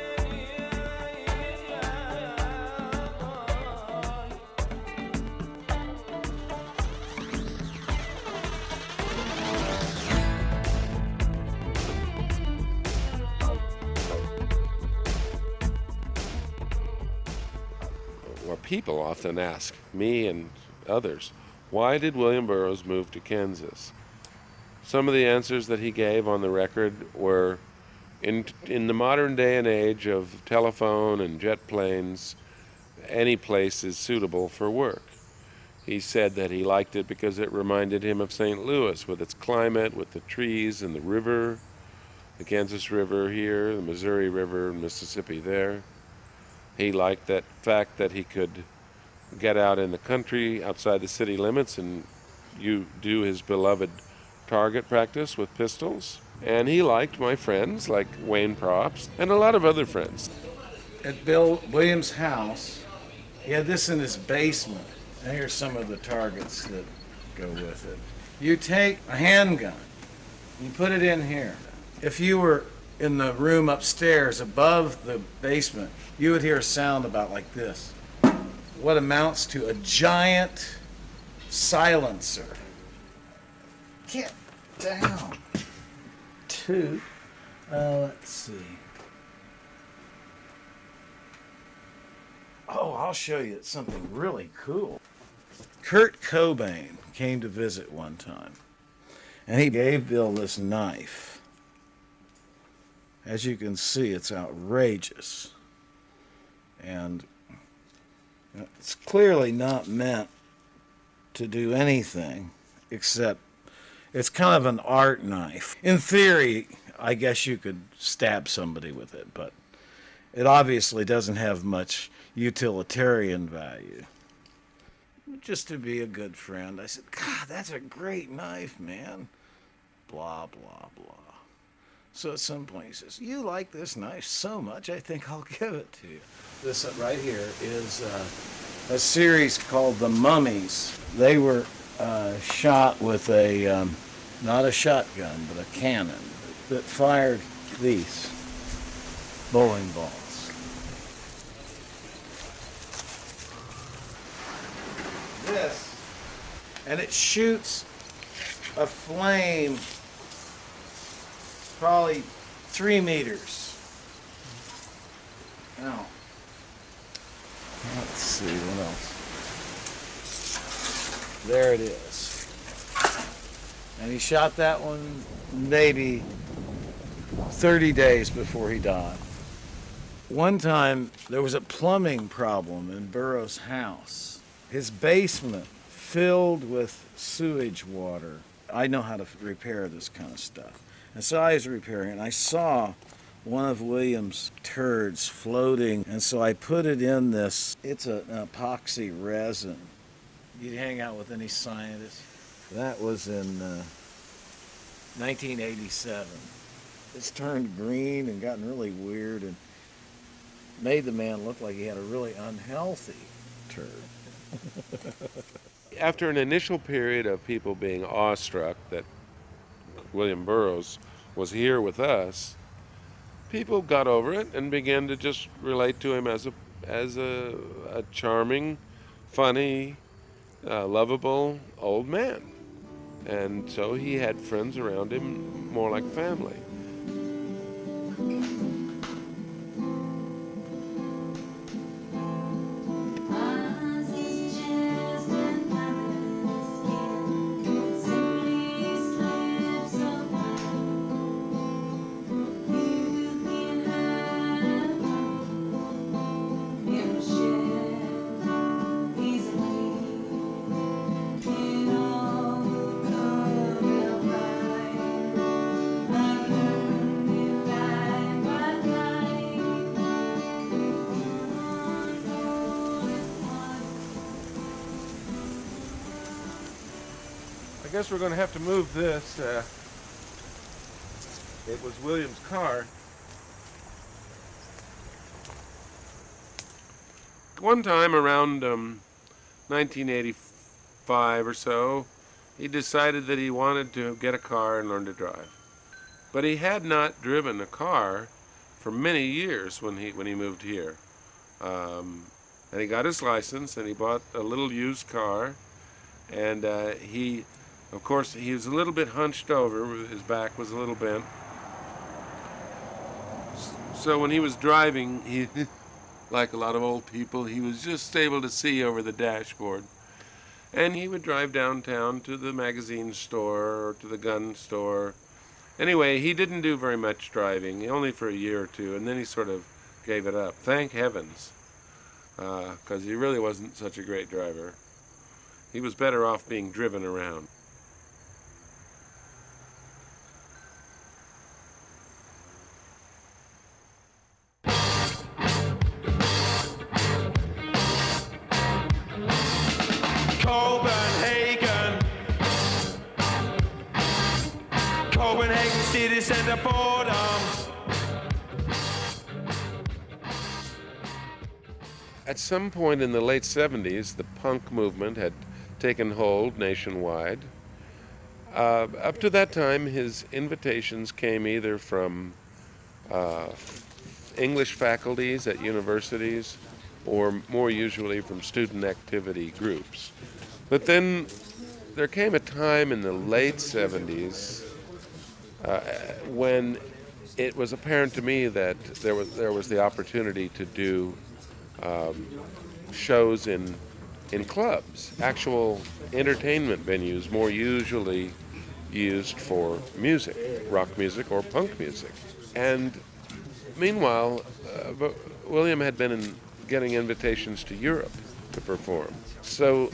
[SPEAKER 3] Well, people often ask me and others, why did William Burroughs move to Kansas? Some of the answers that he gave on the record were, in the modern day and age of telephone and jet planes, any place is suitable for work. He said that he liked it because it reminded him of St. Louis with its climate, with the trees and the river, the Kansas River here, the Missouri River, and Mississippi there. He liked that fact that he could get out in the country outside the city limits and do his beloved target practice with pistols. And he liked my friends like Wayne Props and a lot of other friends.
[SPEAKER 16] At Bill Williams' house, he had this in his basement. And here's some of the targets that go with it. You take a handgun, you put it in here. If you were in the room upstairs above the basement, you would hear a sound about like this. What amounts to a giant silencer. Get down. Two. Let's see. Oh, I'll show you something really cool. Kurt Cobain came to visit one time, and he gave Bill this knife. As you can see, it's outrageous. And it's clearly not meant to do anything except it's kind of an art knife. In theory, I guess you could stab somebody with it, but it obviously doesn't have much utilitarian value. Just to be a good friend, I said, God, that's a great knife, man. Blah, blah, blah. So at some point he says, you like this knife so much, I think I'll give it to you. This right here is a series called The Mummies. They were shot with a, not a shotgun, but a cannon that fired these bowling balls. This, and it shoots a flame probably 3 meters. Now, let's see what else. There it is. And he shot that one maybe 30 days before he died. One time there was a plumbing problem in Burroughs' house. His basement filled with sewage water. I know how to repair this kind of stuff. And so I was repairing it, and I saw one of Williams' turds floating, and so I put it in this. It's an epoxy resin. You'd hang out with any scientist. That was in 1987. It's turned green and gotten really weird and made the man look like he had a really unhealthy turd.
[SPEAKER 3] After an initial period of people being awestruck that William Burroughs was here with us, people got over it and began to just relate to him as a charming, funny, lovable old man. And so he had friends around him more like family. I guess we're going to have to move this. It was William's car. One time around 1985 or so, he decided that he wanted to get a car and learn to drive. But he had not driven a car for many years when he moved here. And he got his license and he bought a little used car, and of course, he was a little bit hunched over. His back was a little bent. So when he was driving, he, like a lot of old people, he was just able to see over the dashboard. And he would drive downtown to the magazine store or to the gun store. Anyway, he didn't do very much driving, only for a year or two, and then he sort of gave it up. Thank heavens, because he really wasn't such a great driver. He was better off being driven around.
[SPEAKER 15] Copenhagen city center boredom.
[SPEAKER 3] At some point in the late 70s, the punk movement had taken hold nationwide. Up to that time, his invitations came either from English faculties at universities or more usually from student activity groups. But then there came a time in the late 70s when it was apparent to me that there was the opportunity to do shows in clubs, actual entertainment venues, more usually used for music, rock music or punk music. And meanwhile, William had been getting invitations to Europe to perform. So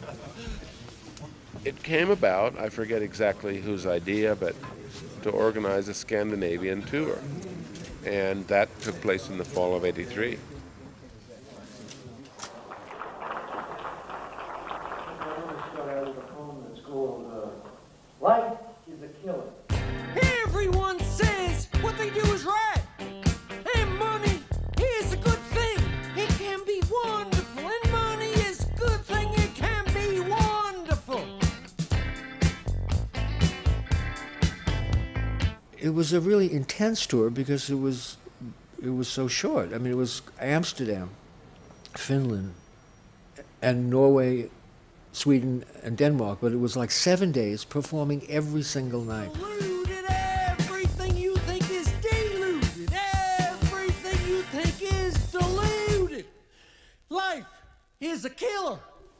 [SPEAKER 3] it came about, I forget exactly whose idea, but to organize a Scandinavian tour. And that took place in the fall of '83.
[SPEAKER 17] Life is a killer. Everyone says what they do is right. And money is a good thing. It can be wonderful. And money is a good thing. It can be wonderful.
[SPEAKER 2] It was a really intense tour because it was so short. I mean, it was Amsterdam, Finland, and Norway, Sweden, and Denmark, but it was like 7 days performing every single night.
[SPEAKER 17] Deluded, everything you think is deluded. Everything you think is deluded. Life is a killer.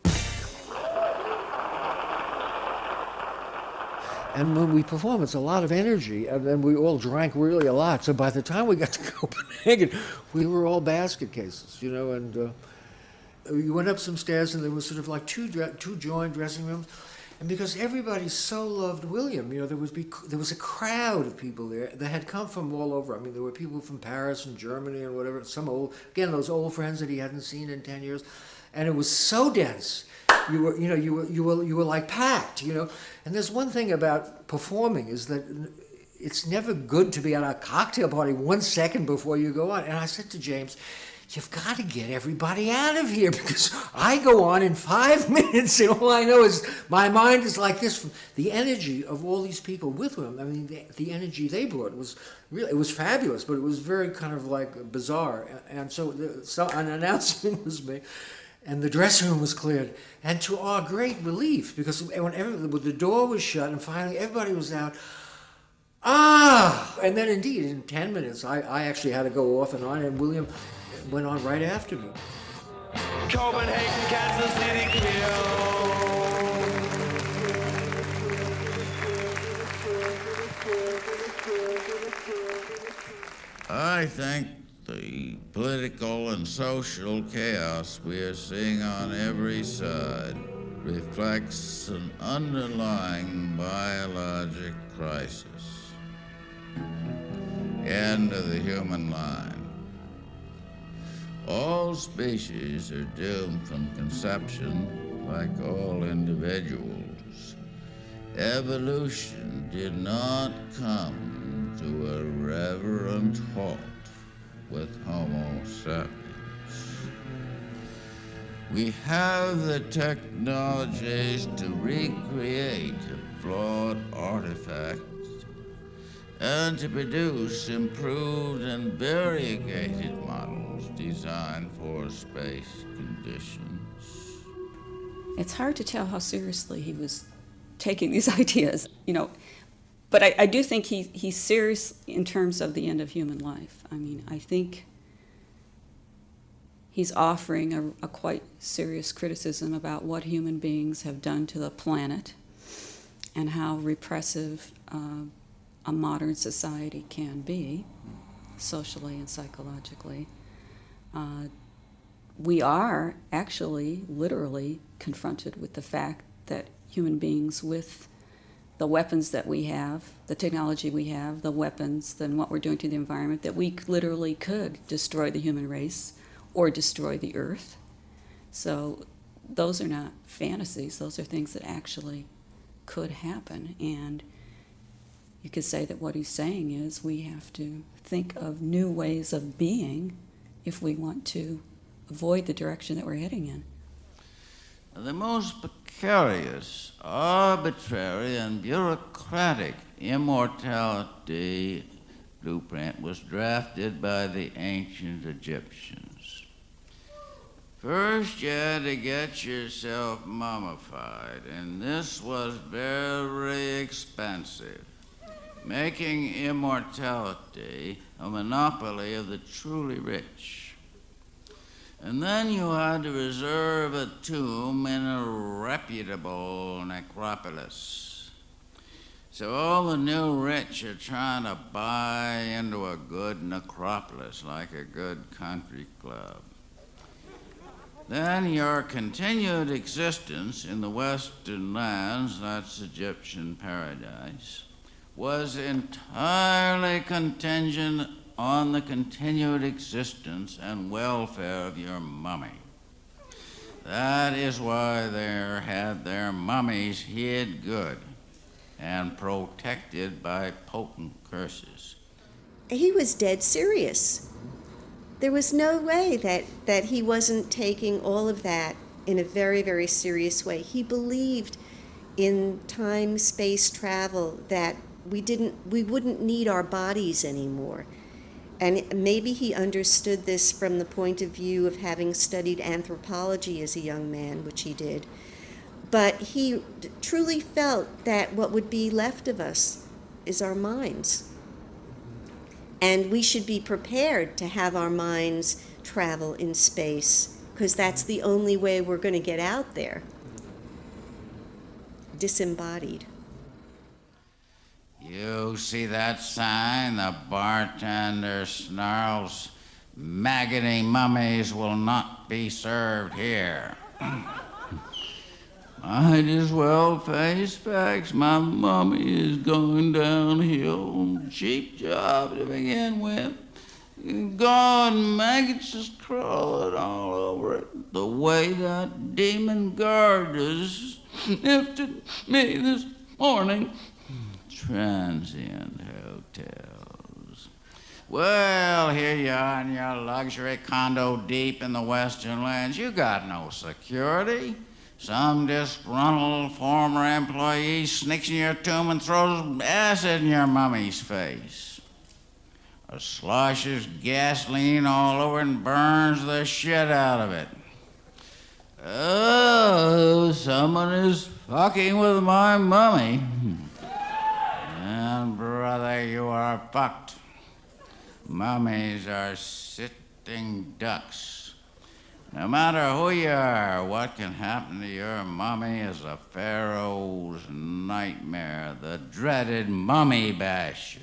[SPEAKER 2] And when we perform, it's a lot of energy, and then we all drank really a lot. So by the time we got to Copenhagen, we were all basket cases, you know, and you went up some stairs, and there was sort of like two joined dressing rooms. And because everybody so loved William, you know, there was a crowd of people there that had come from all over. I mean, there were people from Paris and Germany and whatever, those old friends that he hadn't seen in 10 years. And it was so dense. You were like packed, you know. And there's one thing about performing is that it's never good to be at a cocktail party 1 second before you go on. And I said to James, you've got to get everybody out of here because I go on in 5 minutes and all I know is my mind is like this. The energy of all these people with him, I mean, the energy they brought was really, it was fabulous, but it was very kind of like bizarre. And so an announcement was made. And the dressing room was cleared. And to our great relief, because when the door was shut and finally everybody was out, and then indeed in 10 minutes, I actually had to go off and on, and William went on right after me.
[SPEAKER 15] Copenhagen, Kansas City,
[SPEAKER 1] I think the political and social chaos we are seeing on every side reflects an underlying biologic crisis. End of the human line. All species are doomed from conception, like all individuals. Evolution did not come to a reverent halt with Homo sapiens. We have the technologies to recreate a flawed artifact and to produce improved and variegated models designed for space conditions.
[SPEAKER 5] It's hard to tell how seriously he was taking these ideas, you know. But I do think he's serious in terms of the end of human life. I mean, I think he's offering a quite serious criticism about what human beings have done to the planet and how repressive a modern society can be, socially and psychologically. we are actually literally confronted with the fact that human beings, with the weapons that we have, the technology we have, the weapons, then what we're doing to the environment, that we literally could destroy the human race or destroy the earth. So those are not fantasies, those are things that actually could happen. And you could say that what he's saying is we have to think of new ways of being if we want to avoid the direction that we're heading in.
[SPEAKER 1] The most precarious, arbitrary, and bureaucratic immortality blueprint was drafted by the ancient Egyptians. First, you had to get yourself mummified, and this was very expensive, making immortality a monopoly of the truly rich. And then you had to reserve a tomb in a reputable necropolis. So all the new rich are trying to buy into a good necropolis, like a good country club. Then your continued existence in the Western lands, that's Egyptian paradise, was entirely contingent on the continued existence and welfare of your mummy. That is why they had their mummies hid good and protected by potent curses.
[SPEAKER 6] He was dead serious. There was no way that he wasn't taking all of that in a very, very serious way. He believed in time-space travel, that we wouldn't need our bodies anymore. And maybe he understood this from the point of view of having studied anthropology as a young man, which he did. But he truly felt that what would be left of us is our minds. And we should be prepared to have our minds travel in space, because that's the only way we're going to get out there, disembodied.
[SPEAKER 1] You see that sign? The bartender snarls, "Maggoty mummies will not be served here." Might as well face facts. My mummy is going downhill. Cheap job to begin with. God, maggots just crawling all over it. The way that demon guard just sniffed at me this morning. Transient hotels. Well, here you are in your luxury condo deep in the Western lands. You got no security. Some disgruntled former employee sneaks in your tomb and throws acid in your mummy's face. Or sloshes gasoline all over and burns the shit out of it. Oh, someone is fucking with my mummy. And brother, you are fucked. Mummies are sitting ducks. No matter who you are, what can happen to your mummy is a pharaoh's nightmare, the dreaded mummy bashers.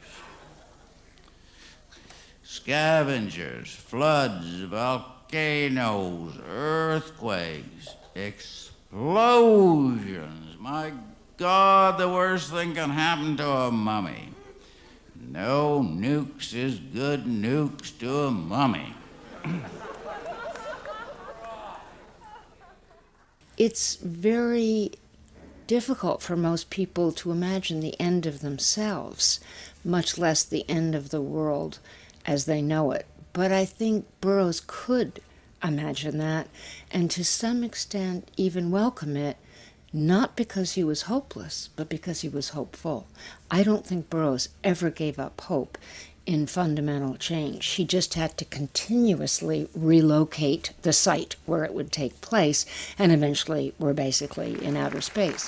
[SPEAKER 1] Scavengers, floods, volcanoes, earthquakes, explosions. My God, the worst thing can happen to a mummy. No nukes is good nukes to a mummy.
[SPEAKER 7] It's very difficult for most people to imagine the end of themselves, much less the end of the world as they know it. But I think Burroughs could imagine that, and to some extent even welcome it, not because he was hopeless, but because he was hopeful. I don't think Burroughs ever gave up hope in fundamental change. He just had to continuously relocate the site where it would take place, and eventually we're basically in outer space.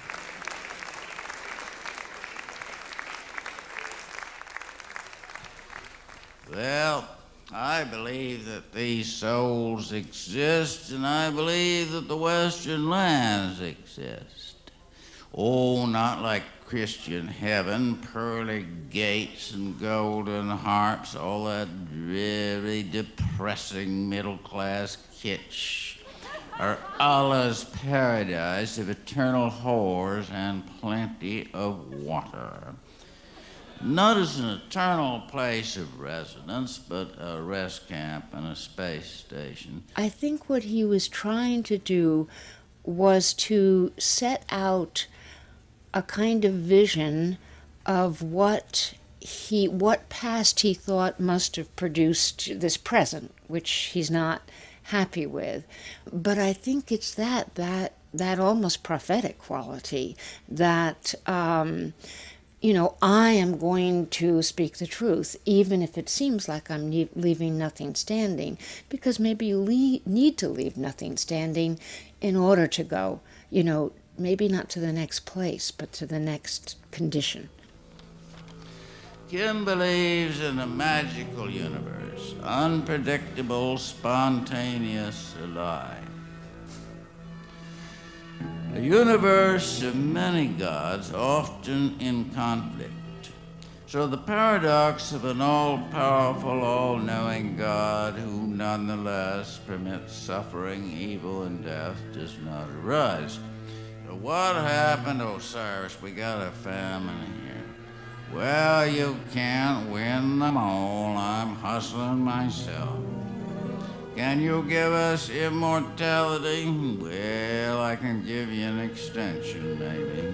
[SPEAKER 1] Well, I believe that these souls exist, and I believe that the Western lands exist. Oh, not like Christian heaven, pearly gates and golden harps, all that dreary, depressing middle-class kitsch, or Allah's paradise of eternal whores and plenty of water. Not as an eternal place of residence, but a rest camp and a space station.
[SPEAKER 7] I think what he was trying to do was to set out a kind of vision of what past he thought must have produced this present, which he's not happy with. But I think it's that almost prophetic quality that I am going to speak the truth, even if it seems like I'm leaving nothing standing, because maybe you need to leave nothing standing in order to go, maybe not to the next place, but to the next condition.
[SPEAKER 1] Kim believes in a magical universe, unpredictable, spontaneous, alive. A universe of many gods, often in conflict. So the paradox of an all-powerful, all-knowing God who nonetheless permits suffering, evil, and death does not arise. So what happened, Osiris? We got a famine here. Well, you can't win them all. I'm hustling myself. Can you give us immortality? Well, I can give you an extension, maybe.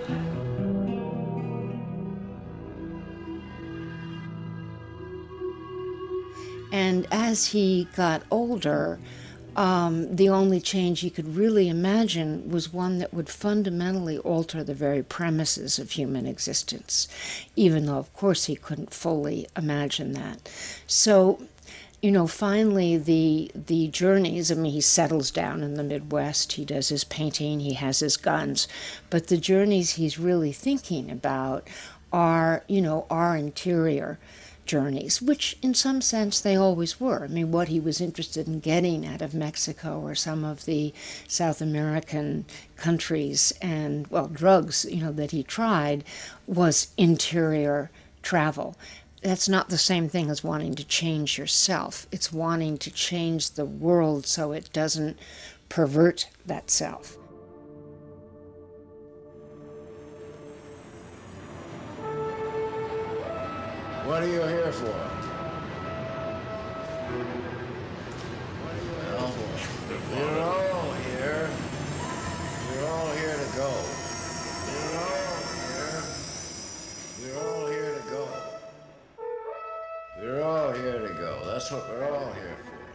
[SPEAKER 7] And as he got older, the only change he could really imagine was one that would fundamentally alter the very premises of human existence, even though, of course, he couldn't fully imagine that. So, finally the journeys, he settles down in the Midwest, he does his painting, he has his guns, but the journeys he's really thinking about are, our interior journeys, which in some sense they always were. What he was interested in getting out of Mexico or some of the South American countries and, drugs, that he tried was interior travel. That's not the same thing as wanting to change yourself. It's wanting to change the world so it doesn't pervert that self.
[SPEAKER 1] What are you here for? We're all here. We're all here to go. We're all here to go. We're all here to go. That's what we're all here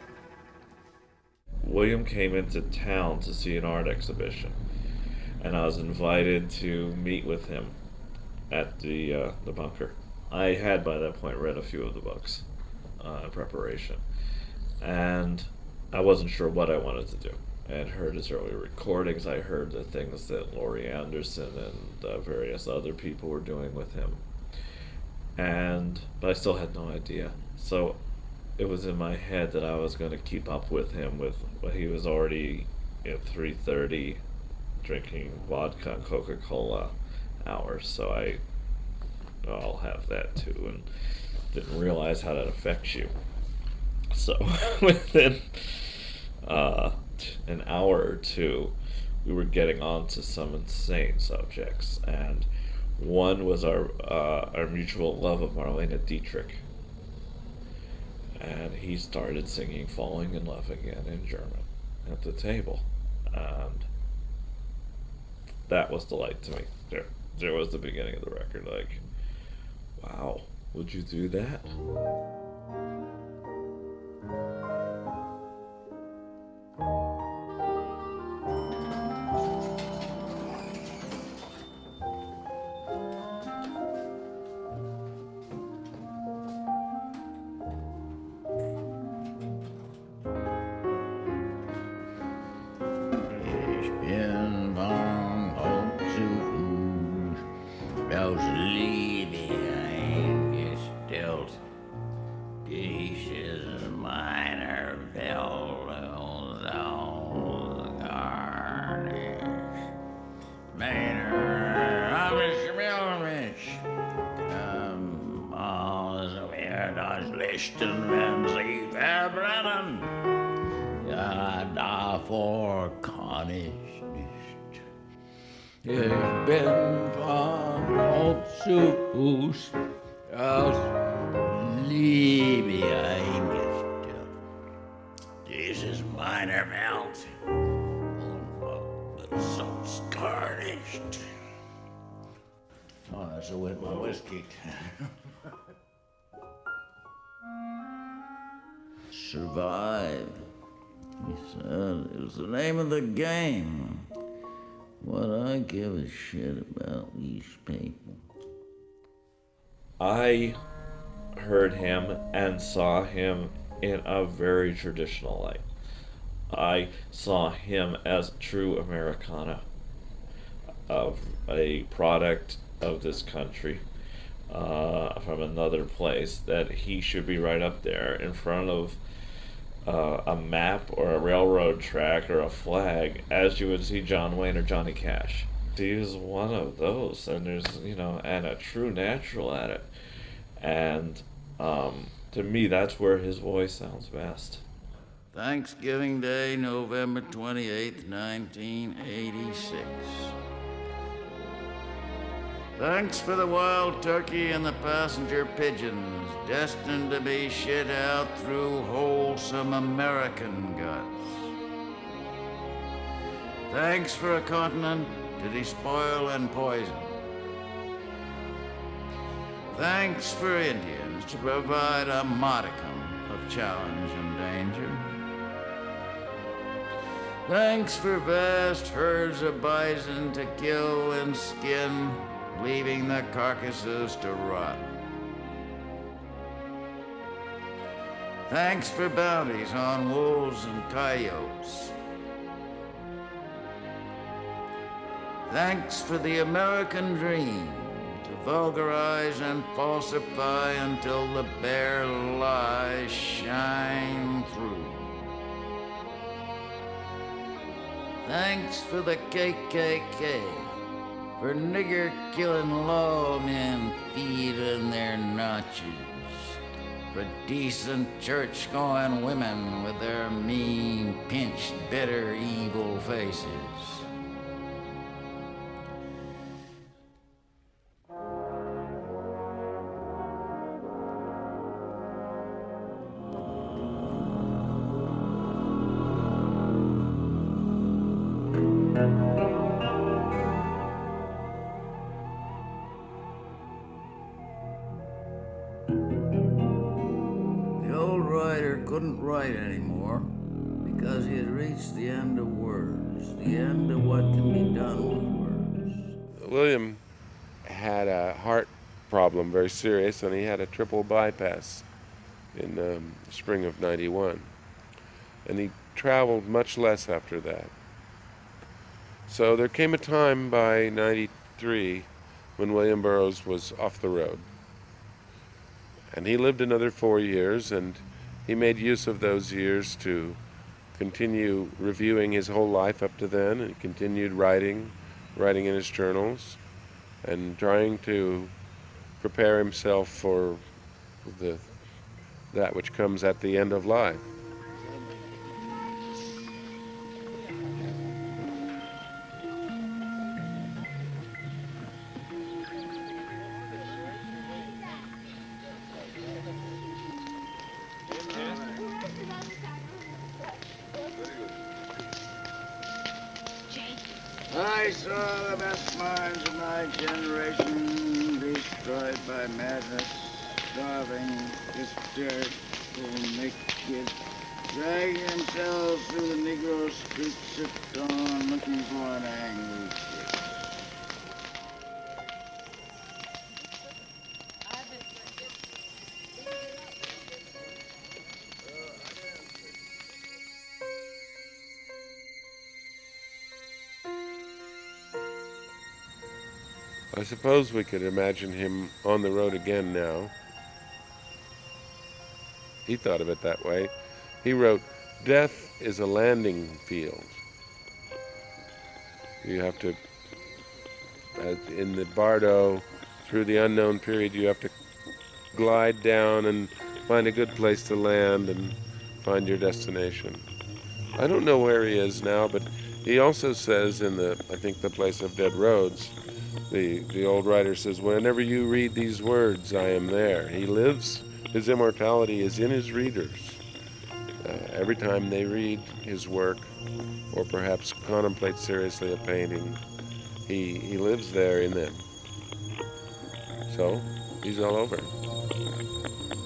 [SPEAKER 1] for.
[SPEAKER 4] William came into town to see an art exhibition, and I was invited to meet with him at the bunker. I had by that point read a few of the books in preparation, and I wasn't sure what I wanted to do. I had heard his earlier recordings, I heard the things that Laurie Anderson and various other people were doing with him, but I still had no idea. So it was in my head that I was going to keep up with him with what he was already at 3:30 drinking vodka and Coca-Cola hours, so I'll have that too, and didn't realize how that affects you. So within an hour or two, we were getting on to some insane subjects, and one was our mutual love of Marlene Dietrich, and he started singing "Falling in Love Again" in German at the table, and that was the light to me. There was the beginning of the record, like, wow, would you do that?
[SPEAKER 1] Maynard Lichten, wenn sie verbrennen. Ja, davor kann ich nicht. Ich bin von Haus zu Fuß aus Liebe eingestellt. Dies ist meine Welt und sonst gar nicht. Oh, that's with my whiskey. Survive, he said. It was the name of the game. What I give a shit about these people.
[SPEAKER 4] I heard him and saw him in a very traditional light. I saw him as true Americana, of a product of this country, from another place, that he should be right up there in front of a map or a railroad track or a flag, as you would see John Wayne or Johnny Cash. He is one of those, and there's, and a true natural at it. And to me, that's where his voice sounds best.
[SPEAKER 1] Thanksgiving Day, November 28th, 1986. Thanks for the wild turkey and the passenger pigeons, destined to be shit out through wholesome American guts. Thanks for a continent to despoil and poison. Thanks for Indians to provide a modicum of challenge and danger. Thanks for vast herds of bison to kill and skin, leaving the carcasses to rot. Thanks for bounties on wolves and coyotes. Thanks for the American dream, to vulgarize and falsify until the bare lies shine through. Thanks for the KKK, for nigger-killing lawmen feeding their notches, for decent church-going women with their mean, pinched, bitter, evil faces. Couldn't write anymore because he had reached the end of words, the end of what can be done with words.
[SPEAKER 3] William had a heart problem, very serious, and he had a triple bypass in the spring of '91. And he traveled much less after that. So there came a time by '93 when William Burroughs was off the road. And he lived another 4 years, and he made use of those years to continue reviewing his whole life up to then, and continued writing in his journals, and trying to prepare himself for that which comes at the end of life.
[SPEAKER 1] I saw the best minds of my generation destroyed by madness, starving, hysterical, naked, dragging themselves through the Negro streets at dawn looking for an angry kiss.
[SPEAKER 3] I suppose we could imagine him on the road again now. He thought of it that way. He wrote, "Death is a landing field." You have to, in the bardo, through the unknown period, you have to glide down and find a good place to land and find your destination. I don't know where he is now, but he also says in I think the Place of Dead Roads, the old writer says, whenever you read these words, I am there. He lives, his immortality is in his readers. Every time they read his work, or perhaps contemplate seriously a painting, he lives there in them. So, he's all over.